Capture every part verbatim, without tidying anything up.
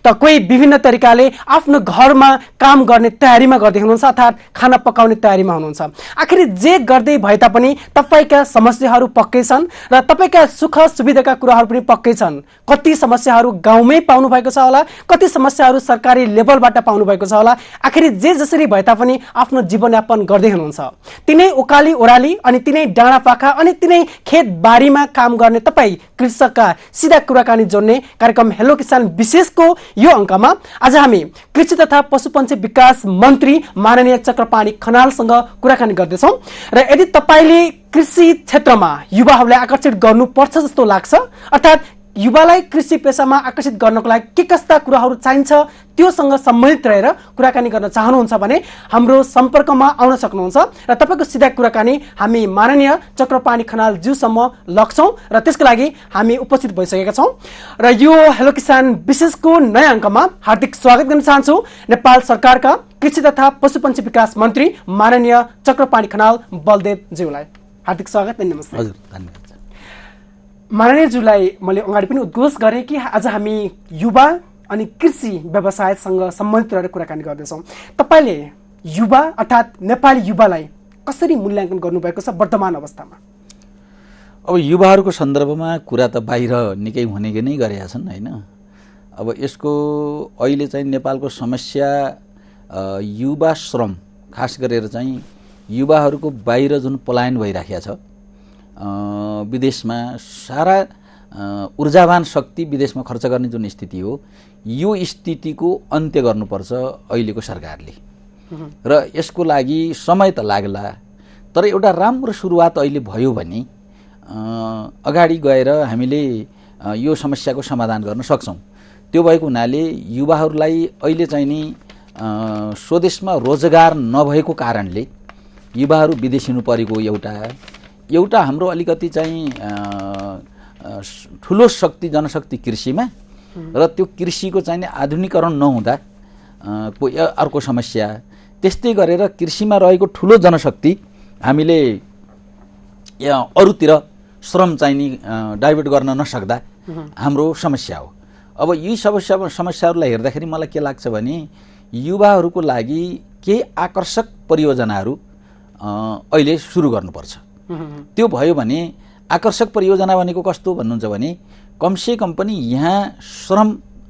त कोही विभिन्न तरिकाले आफ्नो घरमा काम गर्ने तयारीमा गर्दै हुनुहुन्छ अर्थात् खाना पकाउने तयारीमा हुनुहुन्छ। आखिर जे गर्दै भए तापनि तपाईँका समस्याहरू पक्कै छन् र तपाईँका सुख सुविधाका कुराहरू पनि पक्कै छन्। कति समस्याहरू गाउँमै पाउनु भएको छ होला, कति समस्याहरू सरकारी लेभलबाट पाउनु भएको छ होला। आखिर जे जसरी भए तापनि आफ्नो जीवनयापन गर्दै हुनुहुन्छ। तिनै ओकाली ओराली अनि तिनै डाँडा पाखा अनि तिनै खेत बारीमा काम गर्ने तपाईँ कृषकका सिधा कुराकानी जोड्ने कार्यक्रम हेलो किसान विशेषको यो अङ्कमा आज हामी कृषि तथा पशुपन्छी विकास मन्त्री माननीय चक्रपाणी खनालसँग कुराकानी गर्दैछौँ। र यदि तपाईँले कृषि क्षेत्रमा युवाहरूलाई आकर्षित गर्नुपर्छ जस्तो लाग्छ अर्थात् युवालाई कृषि पेसामा आकर्षित गर्नको लागि के कस्ता कुराहरू चाहिन्छ त्योसँग सम्बन्धित रहेर कुराकानी गर्न चाहनुहुन्छ भने हाम्रो सम्पर्कमा आउन सक्नुहुन्छ र तपाईँको सिधा कुराकानी हामी माननीय चक्रपाणी खनाल ज्यूसम्म लग्छौँ र त्यसको लागि हामी उपस्थित भइसकेका छौँ। र यो हेलो किसान विशेषको नयाँ अङ्कमा हार्दिक स्वागत गर्न चाहन्छु नेपाल सरकारका कृषि तथा पशुपन्छी विकास मन्त्री माननीय चक्रपाणी खनाल बलदेवज्यूलाई हार्दिक स्वागत अनि नमस्ते। हजुर धन्यवाद। माननीयज्यूलाई मैले अगाडि पनि उद्घोष गरेँ कि आज हामी युवा अनि कृषि व्यवसायसँग सम्बन्धित रहेर कुराकानी गर्दैछौँ। तपाईँले युवा अर्थात् नेपाली युवालाई कसरी मूल्याङ्कन गर्नुभएको छ वर्तमान अवस्थामा? अब युवाहरूको सन्दर्भमा कुरा त बाहिर निकै हुनेकै नै गरेका छन् होइन। अब यसको अहिले चाहिँ नेपालको समस्या युवा श्रम खास गरेर चाहिँ युवाहरूको बाहिर जुन पलायन भइराखेको छ, विदेशमा सारा ऊर्जावान शक्ति विदेशमा खर्च गर्ने जुन स्थिति हो, यो स्थितिको अन्त्य गर्नुपर्छ अहिलेको सरकारले। र यसको लागि समय त लाग्ला, तर एउटा राम्रो सुरुवात अहिले भयो भने अगाडि गएर हामीले यो समस्याको समाधान गर्न सक्छौँ। त्यो भएको हुनाले युवाहरूलाई अहिले चाहिँ नि स्वदेशमा रोजगार नभएको कारणले युवाहरू विदेशिनु परेको एउटा एउटा हाम्रो अलिकति चाहिँ ठुलो शक्ति जनशक्ति कृषिमा र त्यो कृषिको चाहिँ आधुनिकीकरण नहुँदा अर्को समस्या। त्यस्तै गरेर कृषिमा रहेको ठुलो जनशक्ति हामीले अरूतिर श्रम चाहिँ नि डाइभर्ट गर्न नसक्दा हाम्रो समस्या हो। अब यी समस्या समस्याहरूलाई हेर्दाखेरि मलाई के लाग्छ भने युवाहरूको लागि केही आकर्षक परियोजनाहरू अहिले सुरु गर्नुपर्छ। त्यो भयो भने आकर्षक परियोजना भनेको कस्तो भन्नुहुन्छ भने कमसे कम पनि यहाँ श्रम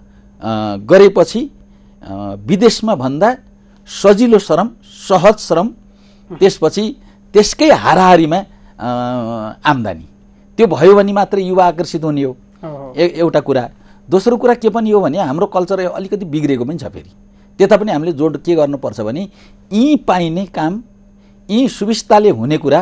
गरेपछि विदेशमा भन्दा सजिलो श्रम सहज श्रम, त्यसपछि त्यसकै हाराहारीमा आम्दानी, त्यो भयो भने मात्रै युवा आकर्षित हुने हो एउटा कुरा। दोस्रो कुरा के पनि हो भने हाम्रो कल्चर अलिकति बिग्रेको पनि छ। फेरि त्यता पनि हामीले जोड के गर्नुपर्छ भने यी पाइने काम यी सुविस्ताले हुने कुरा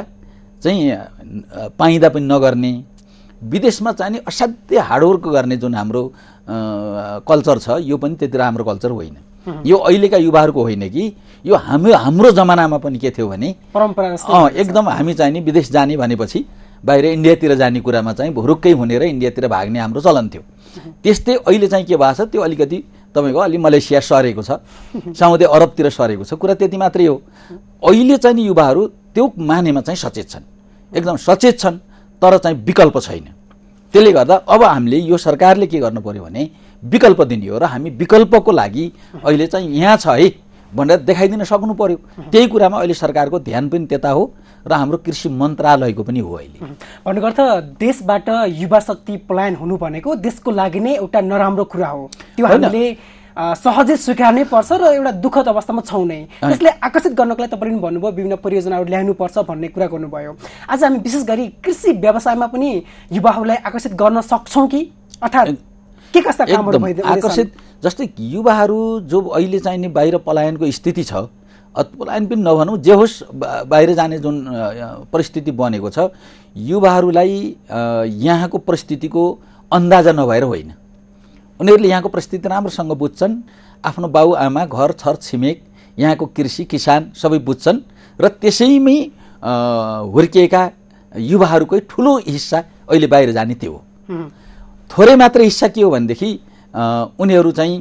चाहिँ पाइँदा पनि नगर्ने, विदेशमा चाहिँ असाध्य हार्डवर्क गर्ने जुन हाम्रो कल्चर छ यो पनि त्यति राम्रो कल्चर होइन। यो अहिलेका युवाहरूको होइन कि यो हाम्रो हाम्रो जमानामा पनि के थियो भने परम्परा अँ एकदम हामी चाहिँ नि विदेश जाने भनेपछि बाहिर इन्डियातिर जाने कुरामा चाहिँ भुरुक्कै हुने र इन्डियातिर भाग्ने हाम्रो चलन थियो। त्यस्तै अहिले चाहिँ के भएको छ त्यो अलिकति तपाईँको अलि मलेसिया सरेको छ, साउदी अरबतिर सरेको छ, कुरा त्यति मात्रै हो। अहिले चाहिँ नि युवाहरू त्यो मानेमा चाहिँ सचेत छन्, एकदम सचेत छन्, तर चाहिँ विकल्प छैन। त्यसले गर्दा अब हामीले यो सरकारले के गर्नु पर्यो भने विकल्प दिने हो र हामी विकल्पको लागि अहिले चाहिँ यहाँ छ है भनेर देखाइदिन सक्नु पर्यो। त्यही कुरामा अहिले सरकारको ध्यान पनि त्यता हो र हाम्रो कृषि मन्त्रालयको पनि हो। अहिले भन्नुको अर्थ देशबाट युवा शक्ति पलायन हुनु भनेको देशको लागि नै एउटा नराम्रो कुरा हो, त्यो हामीले सहजै स्वीकार्नै पर्छ र एउटा दुःखद अवस्थामा छौँ नै। त्यसले आकर्षित गर्नको लागि तपाईँले भन्नुभयो विभिन्न परियोजनाहरू ल्याउनुपर्छ भन्ने कुरा गर्नुभयो। आज हामी विशेष गरी कृषि व्यवसायमा पनि युवाहरूलाई आकर्षित गर्न सक्छौँ कि अर्थात् के कस्ता कामहरू भइदिन्छ आकर्षित? जस्तै युवाहरू जो अहिले चाहिँ नि बाहिर पलायनको स्थिति छ, पलायन पनि नभनौँ जे होस् बाहिर जाने जुन परिस्थिति बनेको छ, युवाहरूलाई यहाँको परिस्थितिको अन्दाजा नभएर होइन, उनीहरूले यहाँको परिस्थिति राम्रोसँग बुझ्छन्। आफ्नो बाबुआमा घर छर छिमेक यहाँको कृषि किसान सबै बुझ्छन् र त्यसैमै हुर्किएका युवाहरूकै ठुलो हिस्सा अहिले बाहिर जाने त्यो हो। थोरै मात्र हिस्सा के हो भनेदेखि उनीहरू चाहिँ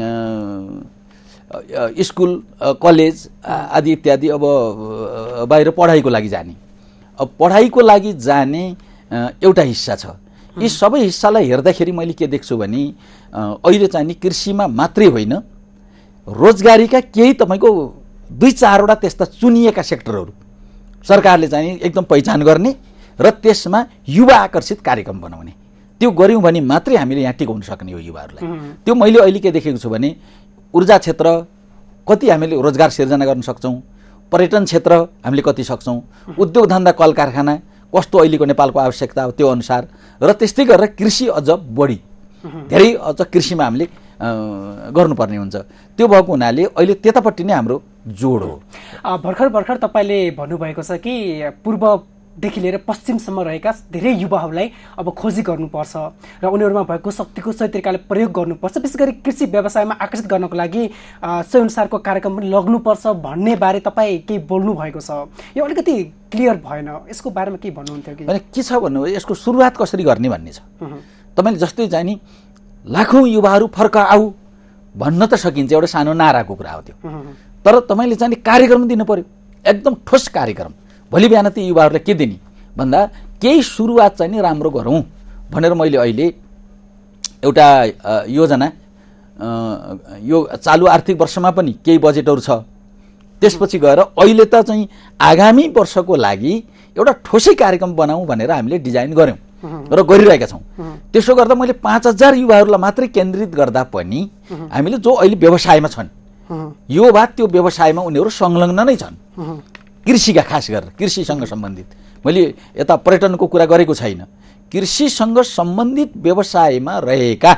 स्कुल कलेज आदि इत्यादि अब बाहिर पढाइको लागि जाने। अब पढाइको लागि जाने एउटा हिस्सा छ, यी सबै हिस्सालाई हेर्दाखेरि मैले के देख्छु भने अहिले चाहिँ नि कृषिमा मात्रै होइन, रोजगारीका केही तपाईँको दुई चारवटा त्यस्ता चुनिएका सेक्टरहरू सरकारले चाहिँ एकदम पहिचान गर्ने र त्यसमा युवा आकर्षित कार्यक्रम बनाउने, त्यो गऱ्यौँ भने मात्रै हामीले यहाँ टिकाउन सक्ने हो युवाहरूलाई। त्यो मैले अहिले के देखेको छु भने ऊर्जा क्षेत्र कति हामीले रोजगार सिर्जना गर्न सक्छौँ, पर्यटन क्षेत्र हामीले कति सक्छौँ, उद्योग धन्दा कल कारखाना कस्तो अहिलेको नेपालको आवश्यकता हो त्यो अनुसार, र त्यस्तै गरेर कृषि अझ बढी धेरै अझ कृषिमा हामीले गर्नुपर्ने हुन्छ। त्यो भएको हुनाले अहिले त्यतापट्टि नै हाम्रो जोड हो। भर्खर भर्खर तपाईँले भन्नुभएको छ कि पूर्वदेखि लिएर पश्चिमसम्म रहेका धेरै युवाहरूलाई अब खोजी गर्नुपर्छ र उनीहरूमा भएको शक्तिको सही तरिकाले प्रयोग गर्नुपर्छ, विशेष गरी कृषि व्यवसायमा आकर्षित गर्नको लागि सोही अनुसारको कार्यक्रम पनि लग्नुपर्छ भन्ने बारे तपाईँ केही बोल्नु भएको छ। यो अलिकति क्लियर भएन, यसको बारेमा के भन्नुहुन्थ्यो कि? अनि के छ भन्नु, यसको सुरुवात कसरी गर्ने भन्ने छ। तपाईँले जस्तै चाहिँ नि लाखौँ युवाहरू फर्क आऊ भन्न त सकिन्छ, एउटा सानो नाराको कुरा हो त्यो, तर तपाईँले चाहिँ कार्यक्रम दिनु पर्यो, एकदम ठोस कार्यक्रम। भोलि बिहान ती युवाहरूलाई के दिने भन्दा केही सुरुवात चाहिँ नि राम्रो गरौँ भनेर मैले अहिले एउटा योजना, यो चालु आर्थिक वर्षमा पनि केही बजेटहरू छ, त्यसपछि गएर अहिले त चाहिँ आगामी वर्षको लागि एउटा ठोसै कार्यक्रम बनाऊँ भनेर हामीले डिजाइन गऱ्यौँ र गरिरहेका छौँ। त्यसो गर्दा मैले पाँच हजार युवाहरूलाई मात्रै केन्द्रित गर्दा पनि हामीले जो अहिले व्यवसायमा छन्, यो वा त्यो व्यवसायमा उनीहरू संलग्न नै छन्, कृषिका खास गरेर कृषिसँग सम्बन्धित, मैले यता पर्यटनको कुरा गरेको छैन, कृषिसँग सम्बन्धित व्यवसायमा रहेका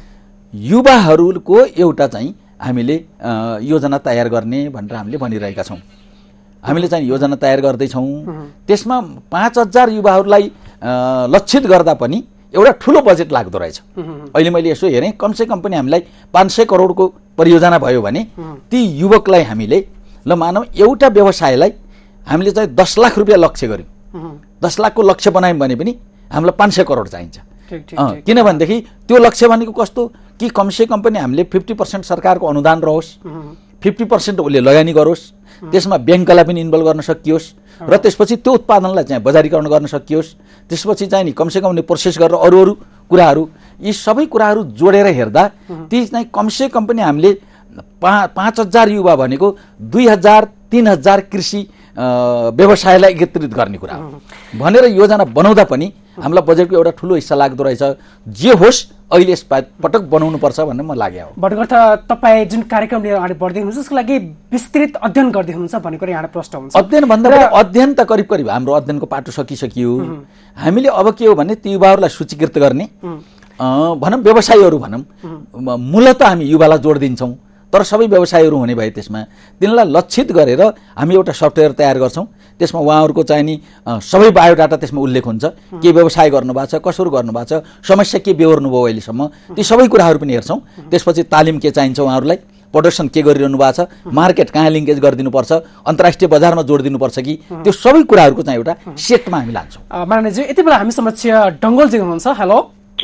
युवाहरूको एउटा चाहिँ हामीले योजना तयार गर्ने भनेर हामीले भनिरहेका छौँ। हामीले चाहिँ योजना तयार गर्दैछौँ, त्यसमा पाँच हजार युवाहरूलाई लक्षित गर्दा पनि एउटा ठुलो बजेट लाग्दो रहेछ। अहिले मैले यसो हेरेँ, कमसेकम पनि हामीलाई पाँच सय करोडको परियोजना भयो भने ती युवकलाई हामीले ल मानव एउटा व्यवसायलाई हामीले चाहिँ दस लाख रुपियाँ लक्ष्य गऱ्यौँ, दस लाखको लक्ष्य बनायौँ भने पनि हामीलाई पाँच सय करोड चाहिन्छ। किनभनेदेखि त्यो लक्ष्य भनेको कस्तो कि कमसेकम पनि हामीले फिफ्टी पर्सेन्ट सरकारको अनुदान रहोस्, फिफ्टी पर्सेन्ट उसले लगानी गरोस्, त्यसमा ब्याङ्कलाई पनि इन्भल्भ गर्न सकियोस् र त्यसपछि त्यो उत्पादनलाई चाहिँ बजारीकरण गर्न सकियोस्, त्यसपछि चाहिँ नि कमसेकम प्रोसेस गरेर अरू अरू कुराहरू, यी सबै कुराहरू जोडेर हेर्दा ती चाहिँ कमसेकम पनि हामीले पा पाँच हजार युवा भनेको दुई हजार तिन हजार कृषि व्यवसायलाई एकत्रित गर्ने कुरा हो भनेर योजना बनाउँदा पनि हामीलाई बजेटको एउटा ठुलो हिस्सा लाग्दो रहेछ। जे होस् अहिले यस पटक बनाउनु पर्छ भन्ने म लाग्यो। भटकर्थ तपाईँ जुन कार्यक्रम लिएर अगाडि बढ्दै हुनुहुन्छ त्यसको लागि विस्तृत अध्ययन गर्दै हुनुहुन्छ भन्ने कुरा यहाँ प्रश्न हुन्छ। अध्ययन भन्दा पनि अध्ययन त करिब करिब हाम्रो अध्ययनको पाटो सकिसकियो। हामीले अब के हो भने ती युवाहरूलाई सूचीकृत गर्ने, भनौँ व्यवसायीहरू भनौँ, मूलतः हामी युवालाई जोड दिन्छौँ, तर सबै व्यवसायीहरू हुने भए त्यसमा तिनलाई लक्षित गरेर हामी एउटा सफ्टवेयर तयार गर्छौँ। त्यसमा उहाँहरूको चाहिँ नि सबै बायोडाटा त्यसमा उल्लेख हुन्छ, के व्यवसाय गर्नुभएको छ, कसरी गर्नुभएको छ, समस्या के बेहोर्नु भयो अहिलेसम्म, ती सबै कुराहरू पनि हेर्छौँ। त्यसपछि तालिम के चाहिन्छ उहाँहरूलाई, प्रडक्सन के गरिरहनु भएको छ, मार्केट कहाँ लिङ्केज गरिदिनुपर्छ, अन्तर्राष्ट्रिय बजारमा जोडिदिनुपर्छ कि, त्यो सबै कुराहरूको चाहिँ एउटा सेटमा हामी लान्छौँ। माननीयजी यति बेला हामी समक्ष डङ्गलजी हुनुहुन्छ। हेलो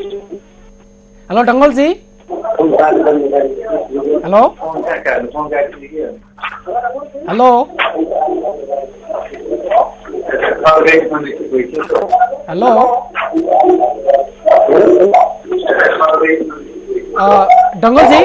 हेलो डङ्गलजी। हेलो हेलो हेलो डङ्गलजी,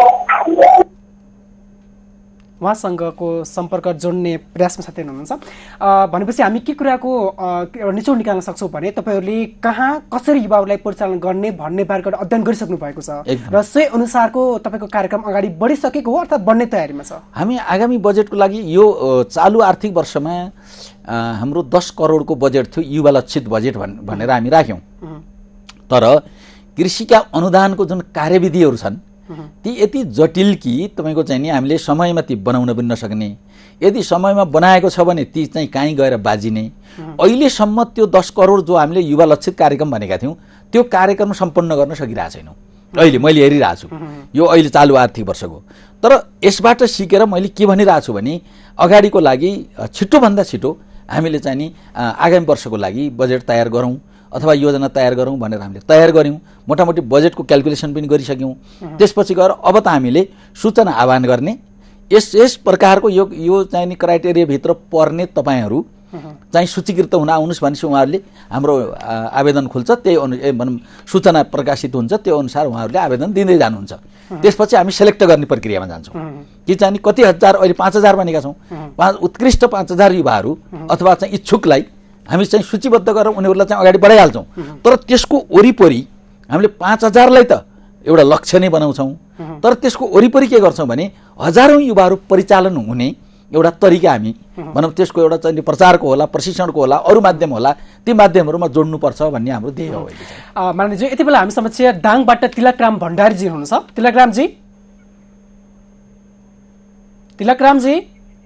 उहाँसँगको सम्पर्क जोड्ने प्रयासमा साथै हुनुहुन्छ भनेपछि हामी के कुराको एउटा निचोड निकाल्न सक्छौँ भने तपाईँहरूले कहाँ कसरी युवाहरूलाई परिचालन गर्ने भन्ने बारेमा अध्ययन गरिसक्नु भएको छ र सोही अनुसारको तपाईँको कार्यक्रम अगाडि बढिसकेको हो अर्थात् बढ्ने तयारीमा छ। हामी आगामी बजेटको लागि यो चालु आर्थिक वर्षमा हाम्रो दस करोडको बजेट थियो, युवा लक्षित बजेट भनेर हामी राख्यौँ। तर कृषिका अनुदानको जुन कार्यविधिहरू छन् ती यति जटिल कि तपाईँको चाहिँ नि हामीले समयमा ती बनाउन पनि नसक्ने, यदि समयमा बनाएको छ भने ती चाहिँ कहीँ गएर बाजिने। अहिलेसम्म त्यो दस करोड जो हामीले युवा लक्षित कार्यक्रम भनेका थियौँ त्यो कार्यक्रम सम्पन्न गर्न सकिरहेको छैनौँ। अहिले मैले हेरिरहेको छु यो अहिले चालु आर्थिक वर्षको। तर यसबाट सिकेर मैले के भनिरहेको छु भने अगाडिको लागि छिटोभन्दा छिटो हामीले चाहिँ नि आगामी वर्षको लागि बजेट तयार गरौँ अथवा योजना तयार गरौँ भनेर हामीले तयार गऱ्यौँ। मोटामोटी बजेटको क्यालकुलेसन पनि गरिसक्यौँ। त्यसपछि गएर अब त हामीले सूचना आह्वान गर्ने, यस यस प्रकारको यो यो चाहिँ नि क्राइटेरियाभित्र पर्ने तपाईँहरू चाहिँ सूचीकृत हुन आउनुहोस् भनेपछि उहाँहरूले हाम्रो आवेदन खुल्छ, त्यही अनु भनौँ सूचना प्रकाशित हुन्छ, त्यो अनुसार उहाँहरूले आवेदन दिँदै जानुहुन्छ। त्यसपछि हामी सेलेक्ट गर्ने प्रक्रियामा जान्छौँ कि चाहिँ कति हजार, अहिले पाँच हजार भनेका छौँ, पाँच उत्कृष्ट पाँच हजार युवाहरू अथवा चाहिँ इच्छुकलाई हामी चाहिँ सूचीबद्ध गरेर उनीहरूलाई चाहिँ अगाडि बढाइहाल्छौँ। तर त्यसको वरिपरि हामीले पाँच हजारलाई त एउटा लक्ष्य नै बनाउँछौँ, तर त्यसको वरिपरि के गर्छौँ भने हजारौँ युवाहरू परिचालन हुने एउटा तरिका हामी भनौँ त्यसको एउटा चाहिँ प्रचारको होला, प्रशिक्षणको होला, अरू माध्यम होला, ती माध्यमहरूमा जोड्नुपर्छ भन्ने हाम्रो ध्येय हो। माननीयजी, यति बेला हामी समक्ष दाङबाट तिलकराम भण्डारीजी हुनुहुन्छ। तिलकरामजी, तिलकरामजी,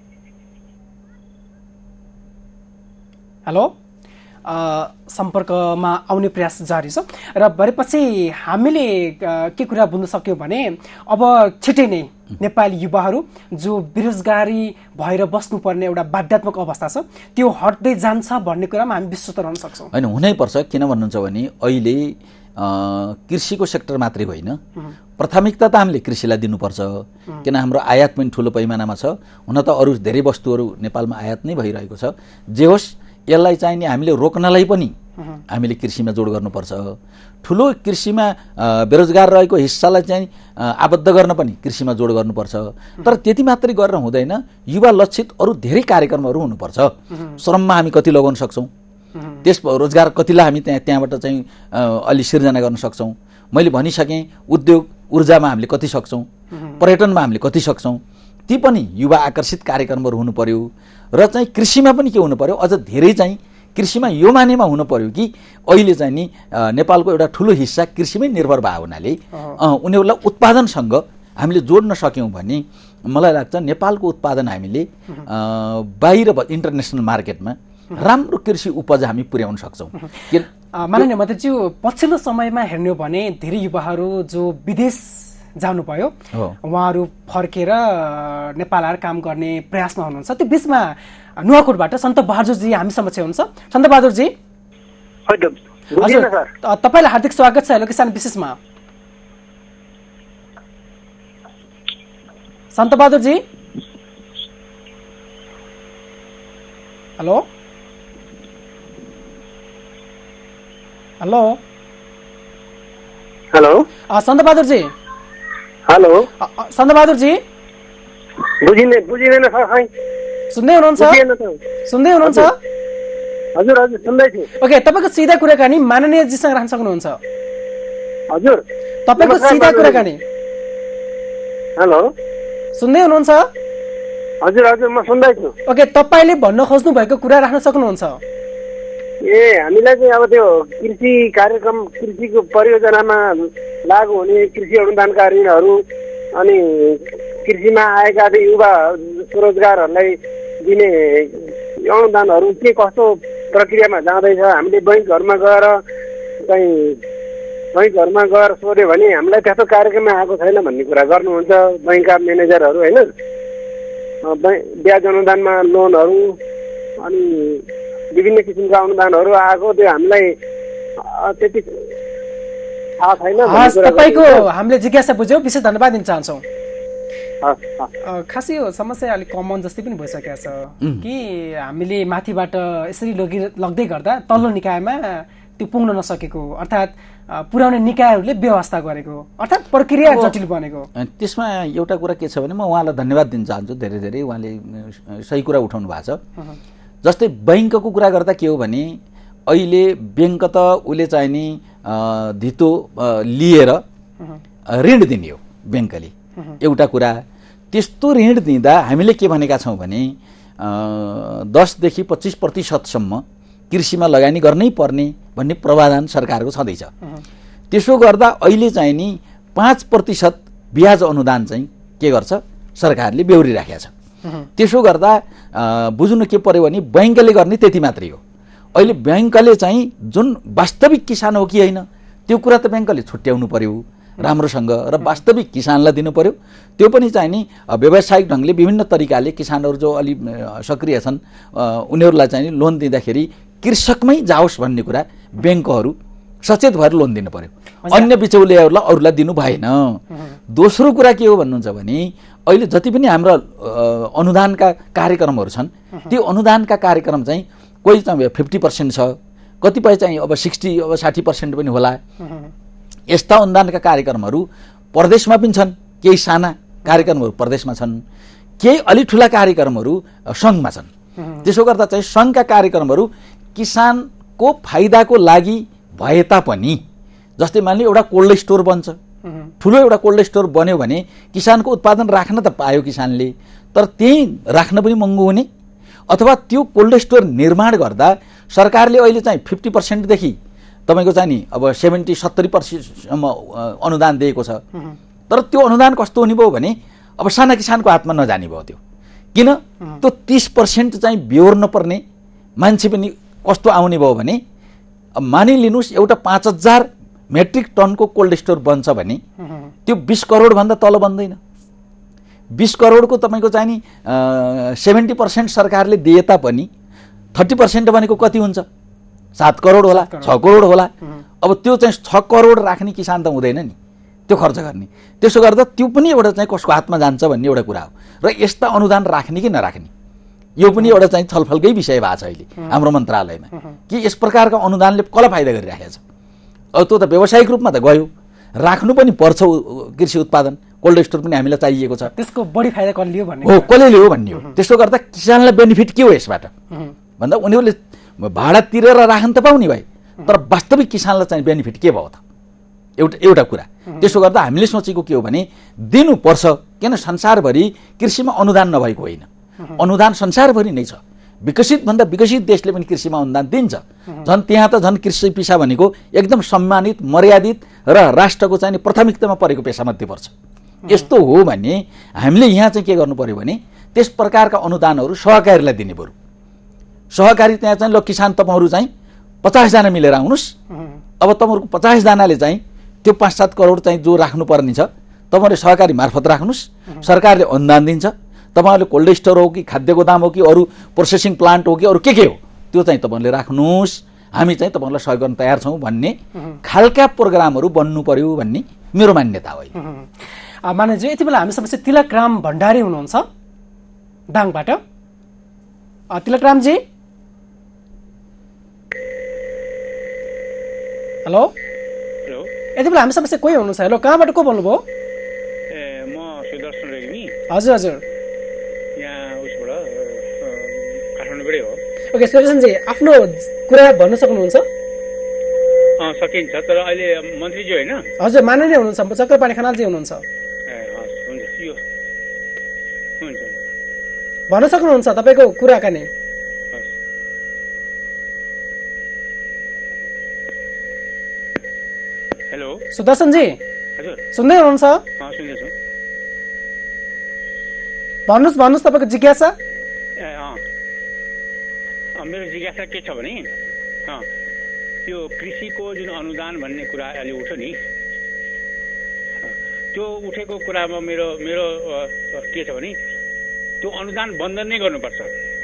हेलो, सम्पर्कमा आउने प्रयास जारी छ र भरेपछि हामीले के कुरा बुझ्न सक्यौँ भने अब छिटै नै नेपाली युवाहरू जो बेरोजगारी भएर बस्नुपर्ने एउटा बाध्यात्मक अवस्था छ त्यो हट्दै जान्छ भन्ने कुरामा हामी विश्वस्त रहन सक्छौँ। होइन, हुनैपर्छ। किन भन्नुहुन्छ भने अहिले कृषिको सेक्टर मात्रै होइन, प्राथमिकता त हामीले कृषिलाई दिनुपर्छ, किन हाम्रो आयात पनि ठुलो पैमानामा छ। हुन त अरू धेरै वस्तुहरू नेपालमा आयात नै भइरहेको छ। जे होस्, यसलाई चाहिँ नि हामीले रोक्नलाई पनि हामीले कृषिमा जोड गर्नुपर्छ। ठुलो कृषिमा बेरोजगार रहेको हिस्सालाई चाहिँ आबद्ध गर्न पनि कृषिमा जोड गर्नुपर्छ। तर त्यति मात्रै गरेर हुँदैन, युवा लक्षित अरू धेरै कार्यक्रमहरू हुनुपर्छ। श्रममा हामी कति लगाउन सक्छौँ, त्यस रोजगार कतिलाई हामी त्यहाँ त्यहाँबाट चाहिँ अलि सिर्जना गर्न सक्छौँ। मैले भनिसकेँ, उद्योग ऊर्जामा हामीले कति सक्छौँ, पर्यटनमा हामीले कति सक्छौँ, ती पनि युवा आकर्षित कार्यक्रमहरू हुनु पर्यो। र चाहिँ कृषिमा पनि के हुनु पर्यो, अझ धेरै चाहिँ कृषिमा यो मानेमा हुनु पर्यो कि अहिले चाहिँ नि नेपालको एउटा ठुलो हिस्सा कृषिमै निर्भर भएको हुनाले उनीहरूलाई उत्पादनसँग हामीले जोड्न सक्यौँ भने मलाई लाग्छ नेपालको उत्पादन हामीले बाहिर इन्टरनेसनल मार्केटमा राम्रो कृषि उपज हामी पुर्याउन सक्छौँ। माननीय मन्त्रीज्यू, पछिल्लो समयमा हेर्ने हो भने धेरै युवाहरू जो विदेश जानुभयो, उहाँहरू फर्केर नेपाल आएर काम गर्ने प्रयासमा हुनुहुन्छ। त्यो बिचमा नुवाकोटबाट सन्त बहादुरजी हामी समक्ष हुनुहुन्छ। सन्त बहादुरजी, हजुर, तपाईँलाई हार्दिक स्वागत छ हेलो किसान विशेषमा। Sant Bahadurji, hello hello hello Sant Bahadurji, hello Sant Bahadurji, बुझिने बुझिँदैन सर, खै सुन्दै हुनुहुन्छ? सुन्दै हुनुहुन्छ? हजुर हजुर सुन्दैछु। ओके, तपाईँको सिधा कुराकानी माननीयजीसँग राख्न सक्नुहुन्छ। हजुर, तपाईँको सिधा कुराकानी। हेलो, सुन्दै हुनुहुन्छ? हजुर हजुर म सुन्दैछु। ओके, तपाईँले भन्न खोज्नु भएको कुरा राख्न सक्नुहुन्छ। ए हामीलाई चाहिँ अब त्यो कृषि कार्यक्रम, कृषिको परियोजनामा लागू हुने कृषि अनुदानका ऋणहरू अनि कृषिमा आएका युवा स्वरोजगारहरूलाई दिने अनुदानहरू के कस्तो प्रक्रियामा जाँदैछ, हामीले बैङ्कहरूमा गएर चाहिँ बैङ्कहरूमा गएर सोध्यो भने हामीलाई त्यस्तो कार्यक्रममा आएको छैन भन्ने कुरा गर्नुहुन्छ बैङ्कका म्यानेजरहरू, होइन? ब्याज अनुदानमा लोनहरू अनि विभिन्न किसिमका अनुदानहरू आएको, त्यो हामीलाई त्यति थाहा छैन। तपाईँको हामीले जिज्ञासा बुझ्यौँ, विशेष धन्यवाद दिन चाहन्छौँ। खासै यो समस्या अलिक कमन जस्तै पनि भइसकेको छ कि हामीले माथिबाट यसरी लगि लग्दै गर्दा तल्लो निकायमा त्यो पुग्न नसकेको, अर्थात् पुर्याउने निकायहरूले व्यवस्था गरेको, अर्थात् प्रक्रिया जटिल बनेको। त्यसमा एउटा कुरा के छ भने म उहाँलाई धन्यवाद दिन चाहन्छु, धेरै धेरै उहाँले सही कुरा उठाउनु भएको छ। जस्तै बैङ्कको कुरा गर्दा के हो भने अहिले ब्याङ्क त उसले चाहिँ नि धितो लिएर ऋण दिने हो ब्याङ्कले, एउटा कुरा। त्यस्तो ऋण दिँदा हामीले के भनेका छौँ भने दसदेखि पच्चिस प्रतिशतसम्म कृषिमा लगानी गर्नै पर्ने भन्ने प्रावधान सरकारको छँदैछ। त्यसो गर्दा अहिले चाहिँ नि पाँच प्रतिशत ब्याज अनुदान चाहिँ के गर्छ सरकारले बेहोरिराखेको छ। त्यसो गर्दा बुझ्नु के पर्यो भने बैङ्कले गर्ने त्यति मात्रै हो। अहिले ब्याङ्कले चाहिँ जुन वास्तविक किसान हो कि होइन त्यो कुरा त ब्याङ्कले छुट्याउनु पर्यो राम्रोसँग र वास्तविक किसानलाई दिनु पर्यो। त्यो पनि चाहिँ नि व्यावसायिक ढङ्गले विभिन्न तरिकाले किसानहरू जो अलि सक्रिय छन् उनीहरूलाई चाहिँ लोन दिँदाखेरि कृषकमै जाओस् भन्ने कुरा ब्याङ्कहरू सचेत भएर लोन दिनु पर्यो, अन्य बिचौलियाहरूलाई अरूलाई दिनु भएन। दोस्रो कुरा के हो भन्नुहुन्छ भने अहिले जति पनि हाम्रा अनुदानका कार्यक्रमहरू छन् त्यो अनुदानका कार्यक्रम चाहिँ कोही चाहिँ फिफ्टी पर्सेन्ट छ, कतिपय चाहिँ अब सिक्सटी अब साठी पर्सेन्ट पनि होला। यस्ता अनुदानका कार्यक्रमहरू प्रदेशमा पनि छन्, केही साना कार्यक्रमहरू प्रदेशमा छन्, केही अलि ठुला कार्यक्रमहरू सङ्घमा छन्। त्यसो गर्दा चाहिँ सङ्घका कार्यक्रमहरू किसानको फाइदाको लागि भए तापनि, जस्तै मान्यो एउटा कोल्ड स्टोर बन्छ, ठुलो एउटा कोल्ड स्टोर बन्यो भने किसानको उत्पादन राख्न त पायो किसानले, तर त्यही राख्न पनि महँगो हुने, अथवा त्यो कोल्ड स्टोर निर्माण गर्दा सरकारले अहिले चाहिँ फिफ्टी पर्सेन्टदेखि तपाईँको चाहिँ नि अब सेभेन्टी सत्तरी पर्सेन्टसम्म अनुदान दिएको छ। तर त्यो अनुदान कस्तो हुने भयो भने अब साना किसानको हातमा नजाने भयो त्यो, किन त्यो तीस पर्सेन्ट चाहिँ बेहोर्न पर्ने मान्छे पनि कस्तो आउने भयो भने, अब मानिलिनुहोस् एउटा पाँच हजार मेट्रिक टनको कोल्ड स्टोर बन्छ भने त्यो बिस करोडभन्दा तल बन्दैन। बिस करोडको तपाईँको चाहिँ नि सेभेन्टी पर्सेन्ट सरकारले दिए तापनि थर्टी पर्सेन्ट भनेको कति हुन्छ? सात करोड होला, छ करोड होला। अब त्यो चाहिँ छ करोड राख्ने किसान त हुँदैन नि त्यो खर्च गर्ने। त्यसो गर्दा त्यो पनि एउटा चाहिँ कसको हातमा जान्छ भन्ने एउटा कुरा हो। र यस्ता अनुदान राख्ने कि नराख्ने यो पनि एउटा चाहिँ छलफलकै विषय भएको छ अहिले हाम्रो मन्त्रालयमा, कि यस प्रकारका अनुदानले कसलाई फाइदा गरिराखेको छ। अब त्यो त व्यावसायिक रूपमा त गयो, राख्नु पनि पर्छ कृषि उत्पादन, कोल्ड स्टोर पनि हामीलाई चाहिएको छ, त्यसको बढी फाइदा कसले लियो भन्ने हो, कसले लियो भन्ने हो। त्यसो गर्दा किसानलाई बेनिफिट के हो यसबाट भन्दा उनीहरूले भाडा तिरेर राख्न त पाउने भए, तर वास्तविक किसानलाई चाहिँ बेनिफिट के भयो त? एउटा एउटा कुरा। त्यसो गर्दा हामीले सोचेको के हो भने दिनुपर्छ, किन संसारभरि कृषिमा अनुदान नभएको होइन, अनुदान संसारभरि नै छ। विकसित भन्दा विकसित देशले पनि कृषिमा अनुदान दिन्छ। झन् त्यहाँ त झन् कृषि पेसा भनेको एकदम सम्मानित, मर्यादित र राष्ट्रको चाहिँ प्राथमिकतामा परेको पेसामध्ये पर्छ। यस्तो हो भने हामीले यहाँ चाहिँ के गर्नु पर्यो भने त्यस प्रकारका अनुदानहरू सहकारीलाई दिने बरु। सहकारी त्यहाँ चाहिँ ल किसान तपाईँहरू चाहिँ पचासजना मिलेर आउनुहोस्, अब तपाईँहरूको पचासजनाले चाहिँ त्यो पाँच सात करोड चाहिँ जो राख्नुपर्ने छ तपाईँहरूले सहकारी मार्फत राख्नुहोस्, सरकारले अनुदान दिन्छ। तपाईँहरूले कोल्ड स्टोर हो कि खाद्य गोदाम हो कि अरू प्रोसेसिङ प्लान्ट हो कि अरू के के हो त्यो चाहिँ तपाईँहरूले राख्नुहोस्, हामी चाहिँ तपाईँहरूलाई सहयोग गर्न तयार छौँ भन्ने खालका प्रोग्रामहरू बन्नु पर्यो भन्ने मेरो मान्यता हो। मानेजी यति बेला हामीसँग चाहिँ तिलकराम भण्डारी हुनुहुन्छ दाङबाट। तिलकरामजी हेलो। हेलो, यति बेला हामीसँग चाहिँ कोही हुनुहुन्छ? हेलो, कहाँबाट को बोल्नुभयो? ए म सुदर्शन रेग्मी। हजुर हजुर, यहाँ उसबाट काठमाडौँबाटै हो। ओके सुदर्शनजी, आफ्नो कुरा भन्न सक्नुहुन्छ? अँ सकिन्छ, तर अहिले मन्त्रीजी होइन? हजुर, माननीय हुनुहुन्छ, चक्रपाणी खनालजी हुनुहुन्छ। ए हस्, हुन्छ, यो हुन्छ, भन्न सक्नुहुन्छ तपाईँको कुराकानी? हेलो सुदर्शनजी, हजुर सुन्दै हुनुहुन्छ? अँ सुन्दैछु। भन्नुहोस् भन्नुहोस् तपाईँको जिज्ञासा। ए अँ मेरो जिज्ञासा के छ भने अँ त्यो कृषिको जुन अनुदान भन्ने कुरा अहिले उठ्यो नि, त्यो उठेको कुरामा मेरो मेरो के छ भने त्यो अनुदान बन्द नै गर्नुपर्छ।